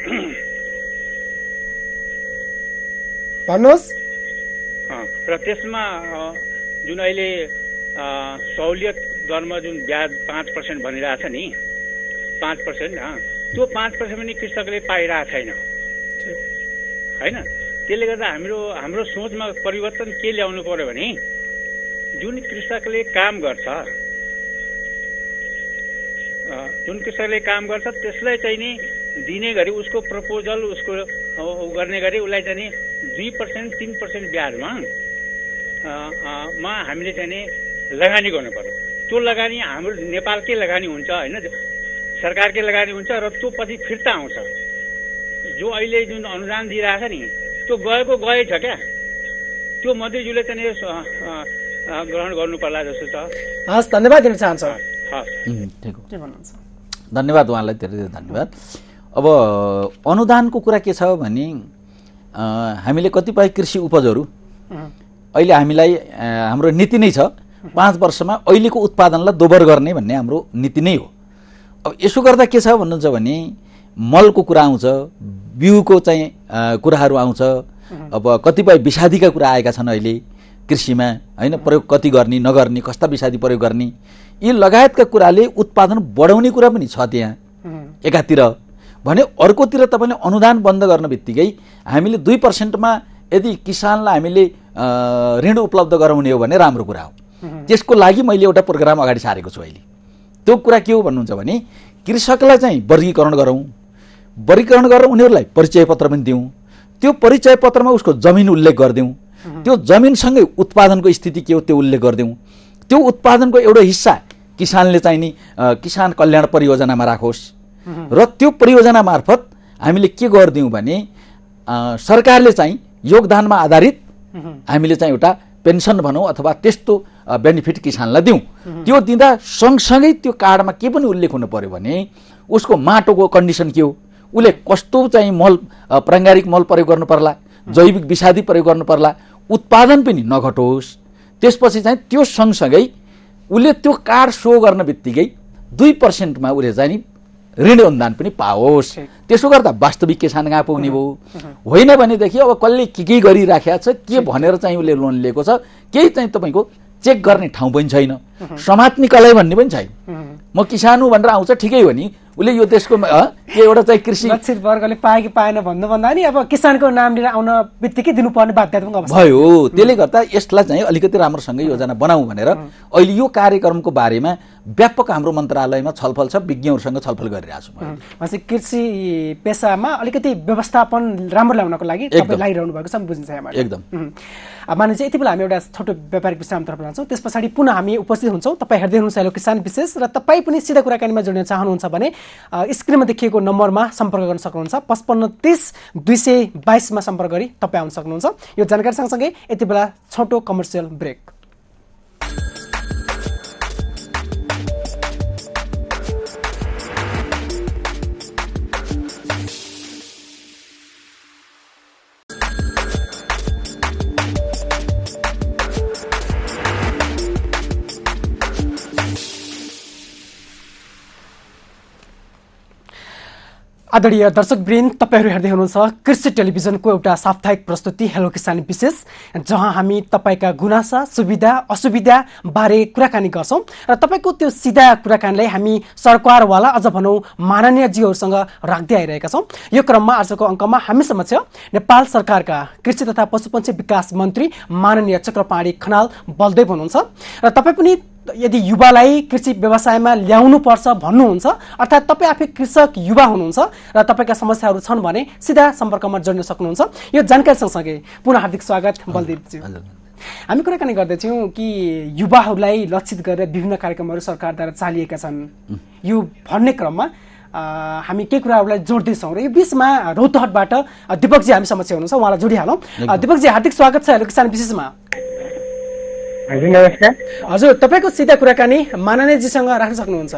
भन्नुहोस्। र त्यसमा जुन अहिले सहुलियत दरमा जुन ब्याज पाँच पर्सेन्ट भनिरहेको छ नि, पाँच पर्सेन्ट त्यो पाँच पर्सेन्ट पनि कृषकले पाइरहेको छैन होइन। त्यसले गर्दा हाम्रो हाम्रो सोचमा परिवर्तन के ल्याउनु पर्यो भने जुन कृषकले काम गर्छ जुन कृषकले काम गर्छ त्यसलाई चाहिँ नि दिने गरी उसको प्रपोजल उसको गर्ने गरी उसलाई चाहिँ नि दुई पर्सेन्ट तिन पर्सेन्ट ब्याजमा मा हामीले चाहिँ नि लगानी गर्नु पर्यो। त्यो लगानी हाम्रो नेपालकै लगानी हुन्छ होइन, सरकारकै लगानी हुन्छ र त्यो पछि फिर्ता आउँछ। जो अहिले जुन अनुदान दिइरहेको छ नि त्यो गएको गएछ क्या, त्यो मन्त्रीज्यूले चाहिँ ग्रहण गर्नु पर्ला जस्तो छ। हस्, धन्यवाद दिन चाहन्छु। धन्यवाद उहाँलाई, धेरै धेरै धन्यवाद। अब अनुदानको कुरा के छ भने हामीले कतिपय कृषि उपजहरू अहिले हामीलाई हाम्रो नीति नै छ पाँच वर्षमा अहिलेको उत्पादनलाई दोबर गर्ने भन्ने हाम्रो नीति नै हो। अब यसो गर्दा के छ भन्नुहुन्छ भने मलको कुरा आउँछ, बिउको चाहिँ कुराहरू आउँछ, अब कतिपय विषादीका कुरा आएका छन् अहिले कृषिमा होइन, प्रयोग कति गर्ने नगर्ने, कस्ता विषादी प्रयोग गर्ने, यी लगायतका कुराले उत्पादन बढाउने कुरा पनि छ त्यहाँ एकातिर। भने अर्कोतिर तपाईँले अनुदान बन्द गर्न बित्तिकै हामीले दुई पर्सेन्टमा यदि किसानलाई हामीले ऋण उपलब्ध गराउने हो भने राम्रो कुरा हो। त्यसको लागि मैले एउटा प्रोग्राम अगाडि सारेको छु अहिले। त्यो कुरा के हो भन्नुहुन्छ भने कृषकलाई चाहिँ वर्गीकरण गरौँ, वर्गीकरण गरेर उनीहरूलाई परिचय पत्र पनि दिउँ, त्यो परिचय पत्रमा उसको जमिन उल्लेख गरिदिउँ, त्यो जमिनसँगै उत्पादनको स्थिति के हो त्यो उल्लेख गरिदिउँ, त्यो उत्पादनको एउटा हिस्सा किसानले चाहिँ नि किसान कल्याण परियोजनामा राखोस् र त्यो परियोजना मार्फत हामीले के गरिदिउँ भने सरकारले चाहिँ योगदानमा आधारित हामीले चाहिँ एउटा पेन्सन भनौँ अथवा त्यस्तो बेनिफिट किसानलाई दिउँ। त्यो दिँदा सँगसँगै त्यो कार्डमा के पनि उल्लेख हुनु पर्यो भने उसको माटोको कन्डिसन के हो, उसले कस्तो चाहिँ मल प्राङ्गारिक मल प्रयोग गर्नु पर्ला, जैविक विषादी प्रयोग गर्नु पर्ला, उत्पादन पनि नघटोस्। त्यसपछि चाहिँ त्यो सँगसँगै उसले त्यो कार्ड सो गर्न बित्तिकै दुई पर्सेन्टमा उसले चाहिँ नि ऋण अनुदान पनि पाओस्। त्यसो गर्दा वास्तविक किसान कहाँ पुग्ने भयो? होइन भनेदेखि अब कसले के के गरिराखेको छ, के भनेर चाहिँ उसले लोन लिएको छ, केही चाहिँ तपाईँको चेक गर्ने ठाउँ पनि छैन, समात्ने कलाई भन्ने पनि छैन। म किसान हुँ भनेर आउँछ ठिकै हो नि, उसले यो देशको एउटा चाहिँ कृषि लक्षित वर्गले पाए कि पाएन भन्नु भन्दा नि अब किसानको नाम लिएर आउन बित्तिकै दिनुपर्ने बाध्यतात्मक अवस्था भयो। त्यसले गर्दा यसलाई चाहिँ अलिकति राम्रोसँग योजना बनाऊ भनेर अहिले यो कार्यक्रमको बारेमा व्यापक हाम्रो मन्त्रालयमा छलफल छ, विज्ञहरूसँग छलफल गरिरहेको छु। भनेपछि कृषि पेसामा अलिकति व्यवस्थापन राम्रो ल्याउनको लागि तपाईँ लागिरहनु भएको छ बुझिन्छ यहाँबाट एकदम। मानिन्छ यति बेला हामी एउटा छोटो व्यापारिक विश्रामतर्फ जान्छौँ, त्यस पछाडि पुनः हामी उपस्थित हुन्छौँ। तपाईँ हेर्दै हुनुहुन्छ हेलो किसान विशेष र तपाईँ पनि सिधा कुराकानीमा जोड्न चाहनुहुन्छ भने स्क्रिनमा देखिएको नम्बरमा सम्पर्क गर्न सक्नुहुन्छ। पचपन्न तिस दुई सय बाइसमा सम्पर्क गरी तपाईँ आउन सक्नुहुन्छ। यो जानकारी सँगसँगै यति बेला छोटो कमर्सियल ब्रेक। आदरणीय दर्शकवृन्द, तपाईँहरू हेर्दै हुनुहुन्छ कृषि टेलिभिजनको एउटा साप्ताहिक प्रस्तुति हेलो किसान विशेष, जहाँ हामी तपाईँका गुनासा सुविधा असुविधा बारे कुराकानी गर्छौँ र तपाईँको त्यो सिधा कुराकानीलाई हामी सरकारवाला अझ भनौँ माननीयजीहरूसँग राख्दै आइरहेका छौँ। यो क्रममा आजको अङ्कमा हामी समक्ष नेपाल सरकारका कृषि तथा पशुपक्षी विकास मन्त्री माननीय चक्रपाणी खनाल बलदेव हुनुहुन्छ र तपाईँ पनि यदि युवालाई कृषि व्यवसायमा ल्याउनुपर्छ भन्नुहुन्छ अर्थात् तपाईँ आफै कृषक युवा हुनुहुन्छ र तपाईँका समस्याहरू छन् भने सिधा सम्पर्कमा जोड्न सक्नुहुन्छ। यो जानकारी सँगसँगै पुनः हार्दिक स्वागत बलदेवजी। हामी कुराकानी गर्दैथ्यौँ कि युवाहरूलाई लक्षित गरेर विभिन्न कार्यक्रमहरू सरकारद्वारा चालिएका छन्। यो भन्ने क्रममा हामी केही कुराहरूलाई जोड्दैछौँ र यो बिचमा रौतहटबाट दिपकजी हामी समक्ष हुनुहुन्छ, उहाँलाई जोडिहालौँ। दिपकजी हार्दिक स्वागत छ हेलो किसान विशेषमा। हजुर नमस्कार। हजुर तपाईँको सिधा कुराकानी माननीयजीसँग राख्न सक्नुहुन्छ।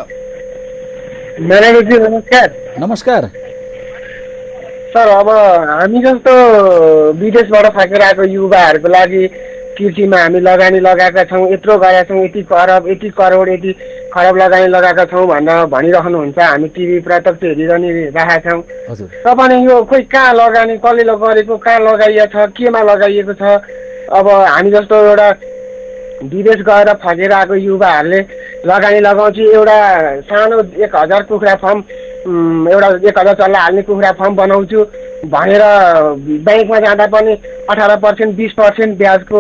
नारायणजी नमस्कार। नमस्कार सर, अब हामी जस्तो विदेशबाट फर्केर आएको युवाहरूको लागि कृषिमा हामी लगानी लगाएका छौँ, यत्रो गरेका छौँ, यति खरब यति करोड यति खरब लगानी लगाएका छौँ भनेर भनिरहनुहुन्छ। हामी टिभी प्रत्यक्ष हेरिरहने राखेका छौँ। तपाईँले यो खोइ कहाँ लगानी कसले गरेको, कहाँ लगाइएको छ, केमा लगाइएको छ? अब हामी जस्तो एउटा विदेश गएर फर्केर आएको युवाहरूले लगानी लगाउँछु, एउटा सानो एक हजार कुखुरा फार्म एउटा एक हजार चल्ला हाल्ने कुखुरा फार्म बनाउँछु भनेर ब्याङ्कमा जाँदा पनि अठार पर्सेन्ट बिस पर्सेन्ट ब्याजको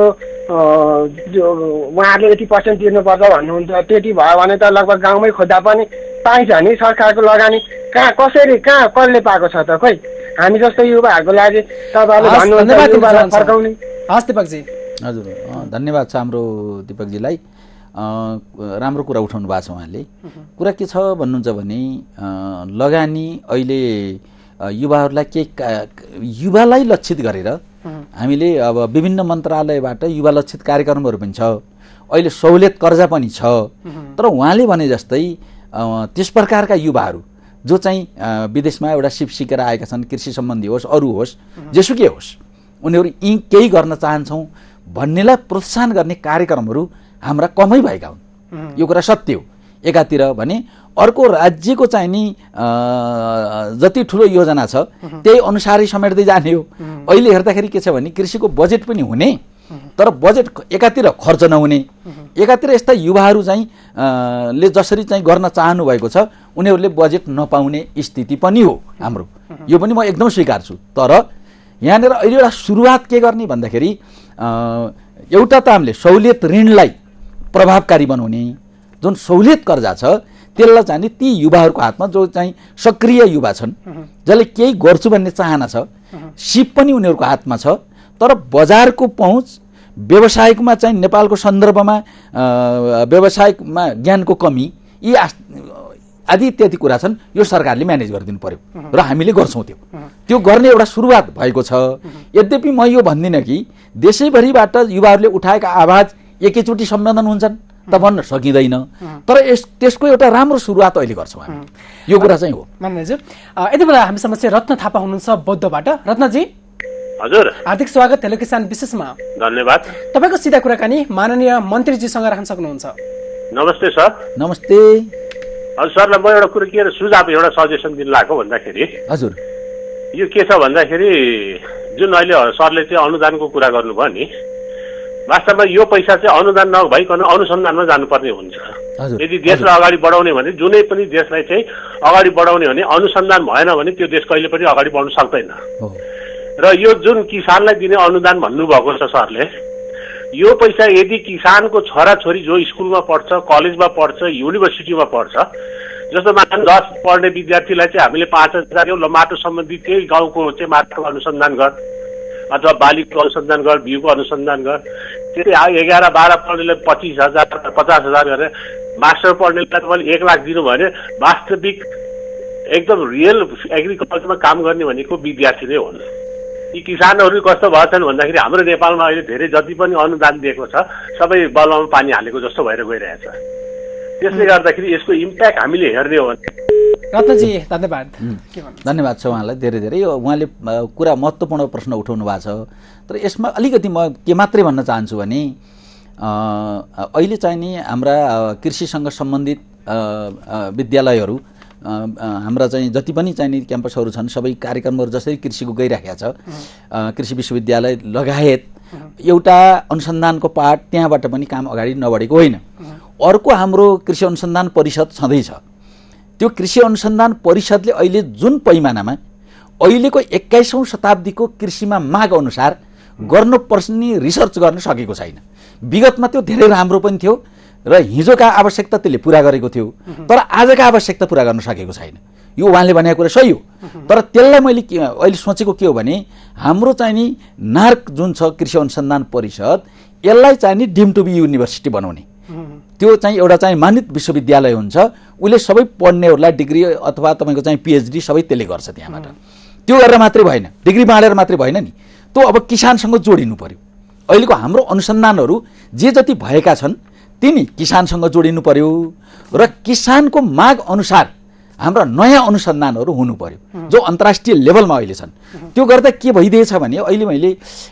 उहाँहरूले यति पर्सेन्ट तिर्नुपर्छ भन्नुहुन्छ। त्यति भयो भने त लगभग गाउँमै खोज्दा पनि पाइन्छ नि सरकारको लगानी। कहाँ कसरी कहाँ कसले पाएको छ त? खोइ हामी जस्तो युवाहरूको लागि तपाईँहरूले भन्नुहुन्छ युवालाई फर्काउने। हस् दिपकजी। हजुर धन्यवाद छ हाम्रो दिपकजीलाई, राम्रो कुरा उठाउनु भएको छ उहाँले। कुरा के छ भन्नुहुन्छ भने लगानी अहिले युवाहरूलाई के युवालाई लक्षित गरेर हामीले अब विभिन्न मन्त्रालयबाट युवा लक्षित कार्यक्रमहरू पनि छ, अहिले सहुलियत कर्जा पनि छ। तर उहाँले भने जस्तै त्यस प्रकारका युवाहरू जो चाहिँ विदेशमा एउटा सिप सिकेर आएका छन्, कृषि सम्बन्धी होस् अरू होस् जेसुकै होस्, उनीहरू यी केही गर्न चाहन्छौँ भन्नेलाई प्रोत्साहन गर्ने कार्यक्रमहरू हाम्रा कमै भएका हुन्। यो कुरा सत्य हो एकातिर भने, अर्को राज्यको चाहिँ नि जति ठुलो योजना छ त्यही अनुसारै समेट्दै जाने हो। अहिले हेर्दाखेरि के छ भने कृषिको बजेट पनि हुने तर बजेट एकातिर खर्च नहुने, एकातिर यस्ता युवाहरू चाहिँ ले जसरी चाहिँ गर्न चाहनु भएको छ उनीहरूले बजेट नपाउने स्थिति पनि हो हाम्रो। यो पनि म एकदम स्वीकार्छु। तर यहाँनिर अहिले एउटा सुरुवात के गर्ने भन्दाखेरि एउटा त हामीले सहुलियत ऋणलाई प्रभावकारी बनाउने, जुन सहुलियत कर्जा छ त्यसलाई चाहिँ ती युवाहरूको हातमा जो चाहिँ सक्रिय युवा छन्, जसले केही गर्छु भन्ने चाहना छ, सिप पनि उनीहरूको हातमा छ। तर बजारको पहुँच, व्यवसायमा चाहिँ नेपालको सन्दर्भमा व्यवसायमा ज्ञानको कमी, यी आदि इत्यादि कुरा छन्। यो सरकारले म्यानेज गरिदिनु पर्यो र हामीले गर्छौँ। त्यो त्यो गर्ने एउटा सुरुवात भएको छ। यद्यपि म यो भन्दिनँ कि देशैभरिबाट युवाहरूले उठाएका आवाज एकैचोटि सम्बोधन हुन्छन् त भन्न सकिँदैन, तर यस त्यसको एउटा राम्रो सुरुवात अहिले गर्छौँ हामी। यो कुरा चाहिँ हो। माननीयज्यू, यति बेला हामीसँग चाहिँ रत्न थापा हुनुहुन्छ बौद्धबाट। रत्नजी हजुर, हार्दिक स्वागत हेलो किसान विशेषमा। धन्यवाद। तपाईँको सिधा कुराकानी माननीय मन्त्रीजीसँग राख्न सक्नुहुन्छ। नमस्ते सर। नमस्ते हजुर सरलाई म एउटा कुरो के सुझाव एउटा सजेसन दिन लागेको भन्दाखेरि हजुर यो के छ भन्दाखेरि जुन अहिले सरले चाहिँ अनुदानको कुरा गर्नुभयो नि, वास्तवमा यो पैसा चाहिँ अनुदान नभइकन अनुसन्धानमा जानुपर्ने हुन्छ। यदि देशलाई अगाडि बढाउने भने, जुनै पनि देशलाई चाहिँ अगाडि बढाउने भने अनुसन्धान भएन भने त्यो देश कहिले पनि अगाडि बढ्न सक्दैन। र यो जुन किसानलाई दिने अनुदान भन्नुभएको छ सरले, यो पैसा यदि किसानको छोराछोरी जो स्कुलमा पढ्छ, कलेजमा पढ्छ, युनिभर्सिटीमा पढ्छ, जस्तो मात्र दस पढ्ने विद्यार्थीलाई चाहिँ हामीले पाँच हजार ल माटो सम्बन्धी त्यही गाउँको चाहिँ माटोको अनुसन्धान गर अथवा बालीको अनुसन्धान गर, बिउको अनुसन्धान गर, त्यही एघार बाह्र पढ्नेलाई पच्चिस हजार पचास हजार गरेर मास्टर पढ्नेलाई तपाईँले एक लाख दिनु भने वास्तविक एकदम रियल एग्रिकल्चरमा काम गर्ने भनेको विद्यार्थी नै हुन्। यी किसानहरू कस्तो भएछन् भन्दाखेरि हाम्रो नेपालमा अहिले धेरै जति पनि अनुदान दिएको छ सबै बलमा पानी हालेको जस्तो भएर गइरहेछ। त्यसले गर्दाखेरि यसको इम्प्याक्ट हामीले हेर्ने हो भने। रत्नजी धन्यवाद। धन्यवाद छ उहाँलाई धेरै धेरै। उहाँले कुरा महत्त्वपूर्ण प्रश्न उठाउनु भएको छ। तर यसमा अलिकति म के मात्रै भन्न चाहन्छु भने अहिले चाहिँ नि हाम्रा कृषिसँग सम्बन्धित विद्यालयहरू, हाम्रा चाहिँ जति पनि चाहिने क्याम्पसहरू छन् सबै कार्यक्रमहरू जसरी कृषिको गइराखेको छ, कृषि विश्वविद्यालय लगायत एउटा अनुसन्धानको पाठ त्यहाँबाट पनि काम अगाडि नबढेको होइन। अर्को हाम्रो कृषि अनुसन्धान परिषद छँदैछ। त्यो कृषि अनुसन्धान परिषदले अहिले जुन पैमानामा अहिलेको एक्काइसौँ शताब्दीको कृषिमा माग अनुसार गर्नुपर्ने रिसर्च गर्न सकेको छैन। विगतमा त्यो धेरै राम्रो पनि थियो र हिजोका आवश्यकता त्यसले पुरा गरेको थियो, तर आजका आवश्यकता पुरा गर्न सकेको छैन। यो उहाँले भनेको कुरा सही हो। तर त्यसलाई मैले के अहिले सोचेको के हो भने हाम्रो चाहिँ नि नार्क जुन छ कृषि अनुसन्धान परिषद, यसलाई चाहिँ नि डिम टु बी युनिभर्सिटी बनाउने। त्यो चाहिँ एउटा चाहिँ मानित विश्वविद्यालय हुन्छ, उसले सबै पढ्नेहरूलाई डिग्री अथवा तपाईँको चाहिँ पिएचडी सबै त्यसले गर्छ त्यहाँबाट। त्यो गरेर मात्रै भएन, डिग्री बाँडेर मात्रै भएन नि, त्यो अब किसानसँग जोडिनु पर्यो। अहिलेको हाम्रो अनुसन्धानहरू जे जति भएका छन् तिनी किसानसँग जोडिनु पर्यो र किसानको माग अनुसार हाम्रा नयाँ अनुसन्धानहरू हुनु पर्यो जो अन्तर्राष्ट्रिय लेभलमा अहिले छन्। त्यो गर्दा के भइदिएछ भने अहिले मैले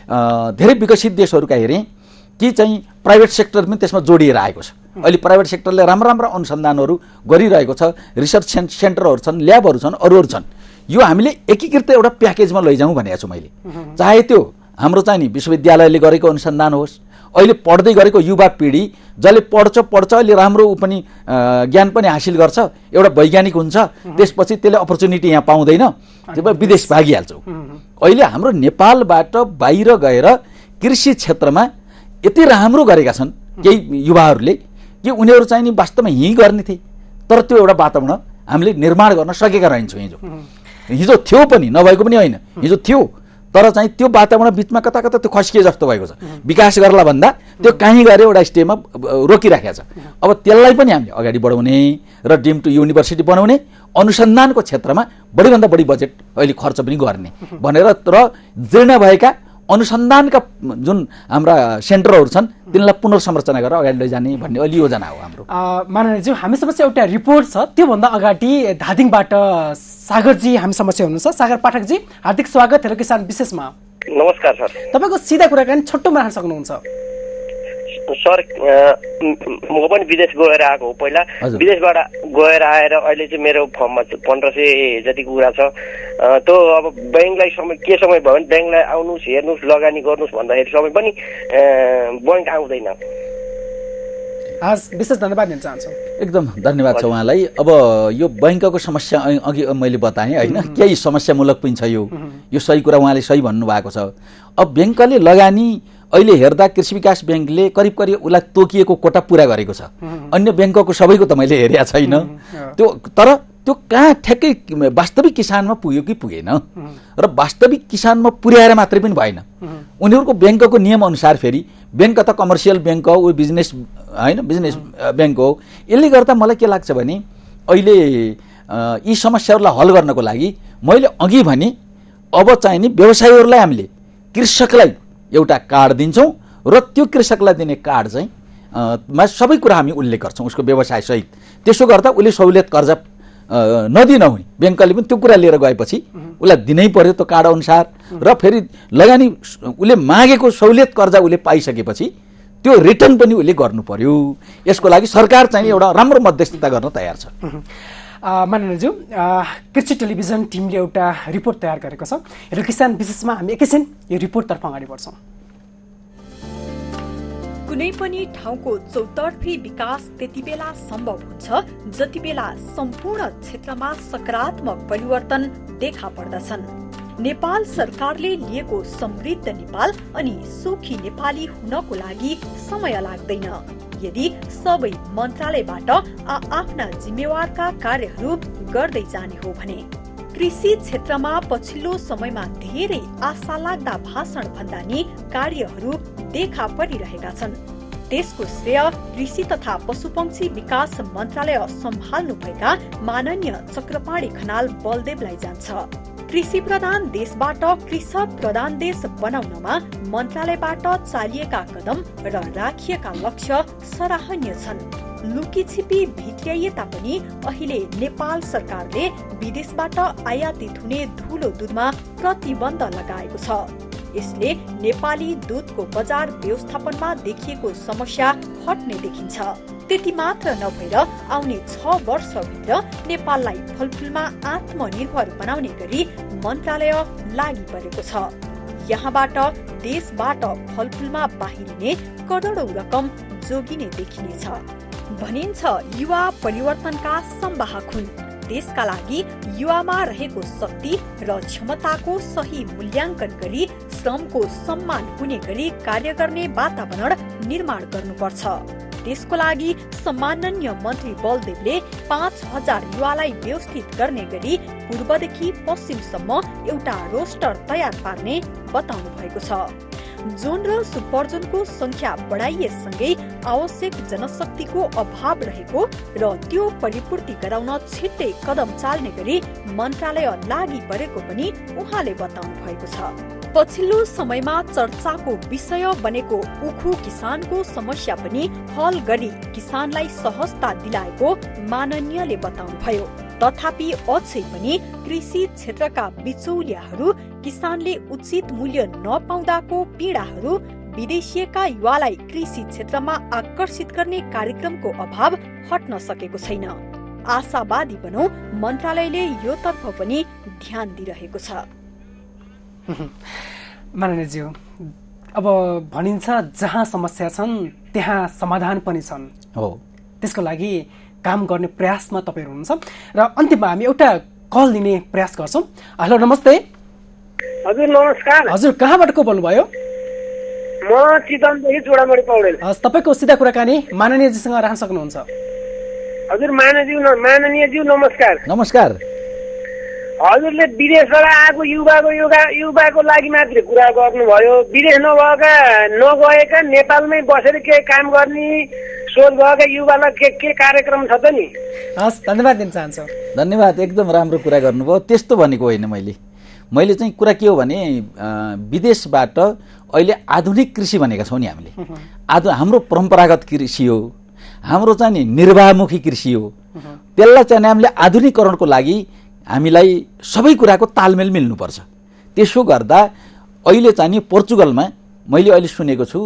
धेरै विकसित देशहरूका हेरेँ कि चाहिँ प्राइभेट सेक्टर पनि त्यसमा जोडिएर आएको छ। अहिले प्राइभेट सेक्टरले राम्रो राम्रो अनुसन्धानहरू गरिरहेको छ, रिसर्च सेन्टरहरू छन्, ल्याबहरू छन्, अरूहरू छन्। यो हामीले एकीकृत एउटा प्याकेजमा लैजाउँ भनेको छु मैले। चाहे त्यो हाम्रो चाहिँ नि विश्वविद्यालयले गरेको अनुसन्धान होस्, अहिले पढ्दै गरेको युवा पिँढी जसले पढ्छ पढ्छ अहिले राम्रो ऊ पनि ज्ञान पनि हासिल गर्छ, एउटा वैज्ञानिक हुन्छ, त्यसपछि त्यसले अपर्च्युनिटी यहाँ पाउँदैन, त्यो विदेश भागिहाल्छौँ। अहिले हाम्रो नेपालबाट बाहिर गएर कृषि क्षेत्रमा यति राम्रो गरेका छन् केही युवाहरूले कि उनीहरू चाहिँ नि वास्तवमा यहीँ गर्ने थिए, तर त्यो एउटा वातावरण हामीले निर्माण गर्न सकेका रहन्छौँ। हिजो हिजो थियो पनि, नभएको पनि होइन, हिजो थियो, तर चाहिँ त्यो वातावरण बिचमा कता कता त्यो खस्किए जस्तो भएको छ। विकास गर्ला भन्दा त्यो कहीँ गएर एउटा स्टेजमा रोकिराखेको छ। अब त्यसलाई पनि हामीले अगाडि बढाउने र डिम टु युनिभर्सिटी बनाउने, अनुसन्धानको क्षेत्रमा बढीभन्दा बढी बजेट अहिले खर्च पनि गर्ने भनेर र जीर्ण भएका अनुसन्धानका जुन हाम्रा सेन्टरहरू छन् तिनलाई पुनर्संरचना गरेर अगाडि लैजाने भन्ने अलि योजना हो हाम्रो। माननीयज्यू, हामी समस्या एउटा रिपोर्ट छ, त्योभन्दा अगाडि धादिङबाट सागरजी हामी समस्या हुनुहुन्छ। सागर पाठकजी हार्दिक स्वागत हेलो किसान विशेषमा। नमस्कार सर। तपाईँको सिधा कुराकानी छोटोमा राख्न सक्नुहुन्छ। सर म पनि विदेश गएर आएको हो पहिला विदेशबाट गएर आएर अहिले चाहिँ मेरो फर्ममा पन्ध्र सय जतिको कुरा छ त्यो अब ब्याङ्कलाई समय के समय भयो भने ब्याङ्कलाई आउनुहोस् हेर्नुहोस् लगानी गर्नुहोस् भन्दाखेरि समय पनि ब्याङ्क आउँदैन। हस् विशेष धन्यवाद दिन चाहन्छु। एकदम धन्यवाद छ उहाँलाई। अब यो बैंकको समस्या अघि मैले बताएँ होइन, केही समस्यामूलक पनि छ, यो यो सही कुरा उहाँले सही भन्नुभएको छ। अब ब्याङ्कले लगानी अहिले हेर्दा कृषि विकास ब्याङ्कले करिब करिब उसलाई तोकिएको कोटा पुरा गरेको छ। अन्य ब्याङ्कको सबैको त मैले हेरेको छैन त्यो, तर त्यो कहाँ ठ्याक्कै वास्तविक किसानमा पुग्यो कि पुगेन र वास्तविक किसानमा पुर्याएर मात्रै पनि भएन। उनीहरूको ब्याङ्कको नियम अनुसार फेरि ब्याङ्क त कमर्सियल ब्याङ्क हो, बिजनेस होइन, बिजनेस ब्याङ्क हो। यसले गर्दा मलाई के लाग्छ भने अहिले यी समस्याहरूलाई हल गर्नको लागि मैले अघि भने अब चाहिँ नि व्यवसायीहरूलाई हामीले कृषकलाई एउटा कार्ड दिन्छौँ र त्यो कृषकलाई दिने कार्ड चाहिँ मा सबै कुरा हामी उल्लेख गर्छौँ उसको व्यवसाय सहित। त्यसो गर्दा उसले सहुलियत कर्जा नदिन हुने, ब्याङ्कले पनि त्यो कुरा लिएर गएपछि उसलाई दिनै पर्यो त्यो कार्ड अनुसार र फेरि लगानी उसले मागेको सहुलियत कर्जा उसले पाइसकेपछि त्यो रिटर्न पनि उसले गर्नु पर्यो। यसको लागि सरकार चाहिँ एउटा राम्रो मध्यस्थता गर्न तयार छ। माननीयज्यू, कृषि टेलिभिजन टिमले एउटा रिपोर्ट तयार गरेको छ र किसान विशेषमा हामी एकैछिन यो रिपोर्टतर्फ अगाडि बढ्छौँ। कुनै पनि ठाउँको चौतर्फी विकास त्यति बेला सम्भव हुन्छ जति बेला सम्पूर्ण क्षेत्रमा सकारात्मक परिवर्तन देखा पर्दछन्। नेपाल सरकारले लिएको समृद्ध नेपाल अनि सुखी नेपाली हुनको लागि समय लाग्दैन यदि सबै मन्त्रालयबाट आफ्ना जिम्मेवारका कार्यहरू गर्दै जाने हो भने। कृषि क्षेत्रमा पछिल्लो समयमा धेरै आशा लाग्दा भाषण भन्दा नि कार्यहरू देखा परिरहेका छन्। त्यसको श्रेय कृषि तथा पशुपक्षी विकास मन्त्रालय सम्हाल्नुभएका माननीय चक्रपाणी खनाल बलदेवलाई जान्छ। कृषि प्रधान देशबाट कृषक प्रधान देश बनाउनमा मन्त्रालयबाट चालिएका कदम र राखिएका लक्ष्य सराहनीय छन्। लुकीछिपी भित्र्याइए तापनि अहिले नेपाल सरकारले विदेशबाट आयातित हुने धुलो दुधमा प्रतिबन्ध लगाएको छ। यसले नेपाली दुधको बजार व्यवस्थापनमा देखिएको समस्या हट्ने देखिन्छ। त्यति मात्र नभएर आउने छ वर्षभित्र नेपाललाई फलफुलमा आत्मनिर्भर बनाउने गरी मन्त्रालय लागि परेको छ। यहाँबाट देशबाट फलफुलमा बाहिरिने करोडौं रकम जोगिने देखिनेछ। भनिन्छ युवा परिवर्तनका संवाहक हुन्। देशका लागि युवामा रहेको शक्ति र क्षमताको सही मूल्याङ्कन गरी श्रमको सम्मान हुने गरी कार्य गर्ने वातावरण निर्माण गर्नुपर्छ। त्यसको लागि सम्माननीय मन्त्री बलदेवले पाँच हजार युवालाई व्यवस्थित गर्ने गरी पूर्वदेखि पश्चिमसम्म एउटा रोस्टर तयार पार्ने बताउनु भएको छ। जोन र सुपरजोनको संख्या बढाइएसँगै आवश्यक जनशक्तिको अभाव रहेको र त्यो परिपूर्ति गराउन छिट्टै कदम चाल्ने गरी मन्त्रालय लागि परेको पनि उहाँले बताउनु भएको छ। पछिल्लो समयमा चर्चाको विषय बनेको उखु किसानको समस्या पनि हल गरी किसानलाई सहजता दिलाएको माननीयले बताउनुभयो। तथापि अझै पनि कृषि क्षेत्रका बिचौलियाहरू किसानले उचित मूल्य नपाउँदाको पीडाहरू, विदेशिएका युवालाई कृषि क्षेत्रमा आकर्षित गर्ने कार्यक्रमको अभाव हट्न सकेको छैन। आशावादी बनौं, मन्त्रालयले यो तर्फ पनि ध्यान दिइरहेको छ। माननीयज्यू, अब भनिन्छ जहाँ समस्या छन् त्यहाँ समाधान पनि छन् हो। त्यसको लागि काम गर्ने प्रयासमा तपाईहरु हुनुहुन्छ र अन्तिममा हामी एउटा कल लिने प्रयास गर्छौं। हेलो नमस्ते। हजुर नमस्कार। हजुर कहाँबाट को बोल्नुभयो? म चितवनदेखि चुडामणी पौडेल। हस्, तपाईको सिधा कुराकानी माननीयजीसँग राख्न सक्नुहुन्छ। हजुर माननीयज्यू माननीयज्यू नमस्कार। नमस्कार। हजुरले विदेशबाट आएको युवाको युवा युवाको लागि मात्रै कुरा गर्नुभयो। विदेश नभएका नगएका नेपालमै बसेर के काम गर्ने सोच गएका युवालाई के के कार्यक्रम छ त नि? हस्, धन्यवाद दिन चाहन्छु। धन्यवाद, एकदम राम्रो कुरा गर्नुभयो। त्यस्तो भनेको होइन मैले मैले चाहिँ कुरा के हो भने विदेशबाट अहिले आधुनिक कृषि भनेका छौँ नि हामीले। आधु हाम्रो परम्परागत कृषि हो, हाम्रो चाहिँ नि निर्वाहमुखी कृषि हो। त्यसलाई चाहिँ हामीले आधुनिकरणको लागि हामीलाई सबै कुराको तालमेल मिल्नुपर्छ। त्यसो गर्दा अहिले चाहिँ नि पोर्चुगलमा मैले अहिले सुनेको छु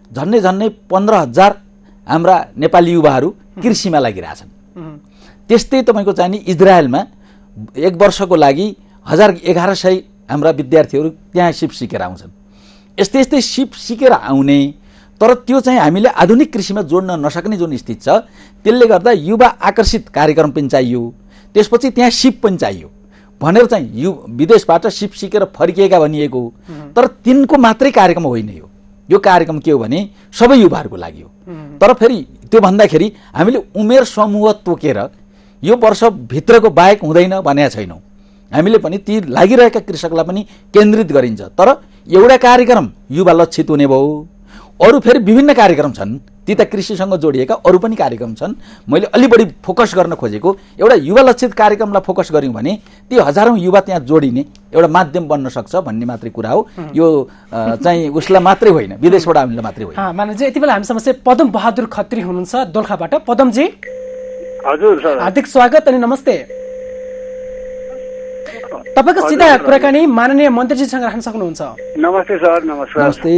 झन्डै झन्डै पन्ध्र हजार हाम्रा नेपाली युवाहरू कृषिमा लागिरहेछन्। त्यस्तै तपाईँको चाहिँ नि इजरायलमा एक वर्षको लागि हजार एघार सय हाम्रा विद्यार्थीहरू त्यहाँ सिप सिकेर आउँछन्। यस्तै यस्तै सिप सिकेर आउने, तर त्यो चाहिँ हामीले आधुनिक कृषिमा जोड्न नसक्ने जुन स्थिति छ, त्यसले गर्दा युवा आकर्षित कार्यक्रम पनि चाहियो, त्यसपछि त्यहाँ सिप पनि चाहियो भनेर चाहिँ यु विदेशबाट सिप सिकेर फर्किएका भनिएको। तर तिनको मात्रै कार्यक्रम होइन यो यो कार्यक्रम के हो भने सबै युवाहरूको लागि हो। तर फेरि त्यो भन्दाखेरि हामीले उमेर समूह तोकेर यो वर्षभित्रको बाहेक हुँदैन भनेका छैनौँ। हामीले पनि ती लागिरहेका कृषकलाई पनि केन्द्रित गरिन्छ। तर एउटा कार्यक्रम युवा लक्षित हुने भयो, अरू फेरि विभिन्न कार्यक्रम छन्, ती त कृषिसँग जोडिएका अरू पनि कार्यक्रम छन्। मैले अलि बढी फोकस गर्न खोजेको एउटा युवा लक्षित कार्यक्रमलाई फोकस गऱ्यौँ भने ती हजारौँ युवा त्यहाँ जोडिने एउटा माध्यम बन्न सक्छ भन्ने मात्रै कुरा हो। यो चाहिँ उसलाई मात्रै होइन, विदेशबाट हामीलाई मात्रै होइन। मानवजी, यति बेला हामीसँग चाहिँ पदम बहादुर खत्री हुनुहुन्छ दोलखाबाट। पदमजी हजुर सर, हार्दिक स्वागत अनि नमस्ते। तपाईँको सिधा कुराकानी माननीय मन्त्रीजीसँग राख्न सक्नुहुन्छ। नमस्ते सर। नमस्कार। नमस्ते,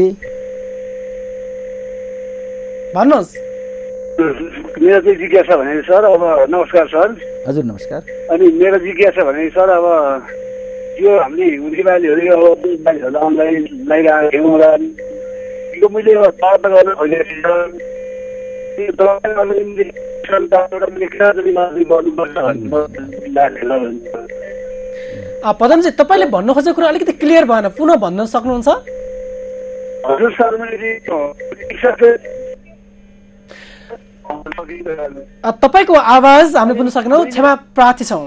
भन्नुहोस्। मेरो चाहिँ जिज्ञासा भने सर, अब नमस्कार सर। हजुर नमस्कार। अनि मेरो जिज्ञासा भने सर, अब यो हामीले हुन्की बालीहरू यो बालीहरू अनलाइन लगाइरहेको थियौँ र यो मैले प्राप्त गर्न खोजेको पदमजी, तपाईँले भन्नु खोजेको कुरा अलिकति क्लियर भएन, पुनः भन्न सक्नुहुन्छ? हजुर सर, मैले तपाईँको आवाज हामीले बुझ्न सकेनौँ, क्षमा प्रार्थी छौँ।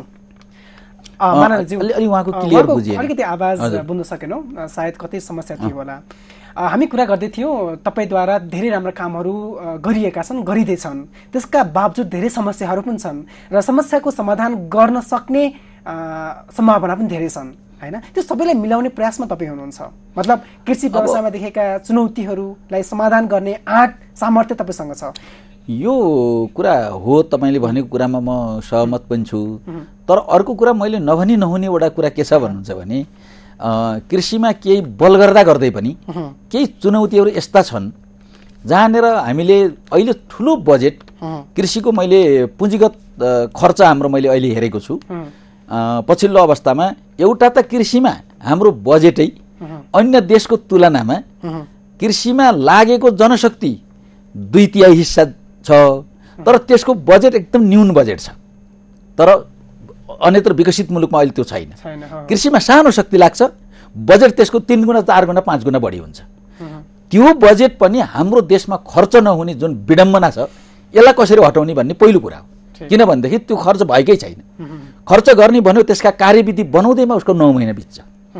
अलिकति आवाज बुझ्न सकेनौँ, सायद कतै समस्या थियो होला। हामी कुरा गर्दै थियौँ तपाईँद्वारा धेरै राम्रा कामहरू गरिएका छन्, गरिँदैछन्, त्यसका बावजुद धेरै समस्याहरू पनि छन् र समस्याको समाधान गर्न सक्ने सम्भावना पनि धेरै छन् हैन? त्यो सबैलाई मिलाउने प्रयासमा तपाईँ हुनुहुन्छ। मतलब कृषि व्यवसायमा देखेका चुनौतीहरूलाई समाधान गर्ने आँट सामर्थ्य तपाईँसँग छ। यो कुरा हो, तपाईँले भनेको कुरामा म सहमत पनि छु। तर अर्को कुरा मैले नभनी नहुने एउटा कुरा के छ भन्नुहुन्छ भने कृषिमा केही बल गर्दा गर्दै पनि केही चुनौतीहरू यस्ता छन् जहाँनिर हामीले अहिले ठुलो बजेट कृषिको मैले पुँजीगत खर्च हाम्रो मैले अहिले हेरेको छु। पछिल्लो अवस्थामा एउटा त कृषिमा हाम्रो बजेटै अन्य देशको तुलनामा कृषिमा लागेको जनशक्ति दुई तिहाई हिस्सा छ, तर त्यसको बजेट एकदम न्यून बजेट छ। तर अन्यत्र विकसित मुलुकमा अहिले त्यो छैन। कृषिमा सानो शक्ति लाग्छ, बजेट त्यसको तीन गुणा चार गुणा पाँच गुणा बढी हुन्छ। त्यो बजेट पनि हाम्रो देशमा खर्च नहुने जुन विडम्बना छ, यसलाई कसरी हटाउने भन्ने पहिलो कुरा हो। किनभनेदेखि त्यो खर्च भएकै छैन। खर्च गर्ने भन्यो त्यसका कार्यविधि बनाउँदैमा उसको नौ महिना बित्छ।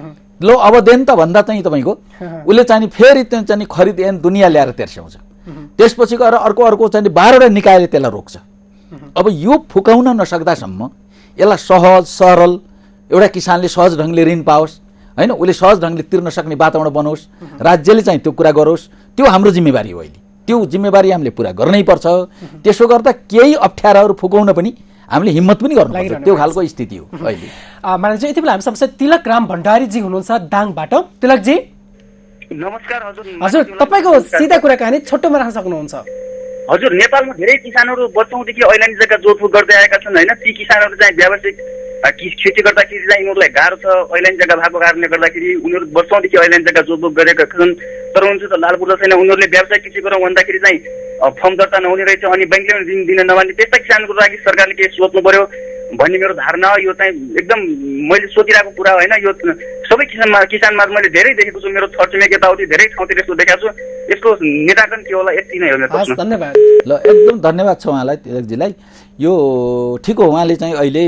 लो अब देन त भन्दा चाहिँ तपाईँको उसले चाहिँ फेरि त्यो चाहिँ खरिद एन दुनियाँ ल्याएर तेर्स्याउँछ। त्यसपछि गएर अर्को अर्को चाहिँ बाह्रवटा निकायले त्यसलाई रोक्छ। अब यो फुकाउन नसक्दासम्म यसलाई सहज सरल एउटा किसानले सहज ढङ्गले ऋण पाओस् होइन, उसले सहज ढङ्गले तिर्न सक्ने वातावरण बनोस्, राज्यले चाहिँ त्यो कुरा गरोस्, त्यो हाम्रो जिम्मेवारी हो। अहिले त्यो जिम्मेवारी हामीले पुरा गर्नै पर्छ। त्यसो गर्दा केही अप्ठ्याराहरू फुकाउन पनि हामीले हिम्मत पनि गर्नुपर्छ, त्यो खालको स्थिति हो अहिले। मानवजी, यति बेला हामीसँग तिलक राम भण्डारीजी हुनुहुन्छ दाङबाट। तिलकजी नमस्कार। हजुर हजुर तपाईँको सिधा कुराकानी छोटोमा राख्न सक्नुहुन्छ। हजुर, नेपालमा धेरै किसानहरू वर्षौंदेखि ऐलानी जग्गा जोतफोक गर्दै आएका छन् होइन। ती किसानहरू चाहिँ व्यावसायिक खेती गर्दाखेरि चाहिँ उनीहरूलाई गाह्रो छ। ऐलानी जग्गा भएको कारणले गर्दाखेरि उनीहरू वर्षौंदेखि ऐलानी जग्गा जोतफोक गरेका छन्, तर उनीहरू त लाल पूर्जा छैन। उनीहरूले व्यवसायिक कृषि गरौँ भन्दाखेरि चाहिँ फर्म दर्ता नहुने रहेछ, अनि ब्याङ्कले ऋण दिन नमान्ने। त्यस्ता किसानको लागि सरकारले के सोच्नु पर्यो भन्ने मेरो धारणा हो। यो चाहिँ एकदम मैले सोचिरहेको कुरा होइन। यो सबै किसानमा किसानमा मैले धेरै देखेको छु, मेरो छरछिमेक यताउति धेरै ठाउँतिर यस्तो देखाएको छु। यसको निराकरण के होला, यति नै हो मेरो प्रश्न। धन्यवाद। ल, एकदम धन्यवाद छ उहाँलाई, तिलकजीलाई। यो ठिक हो, उहाँले चाहिँ अहिले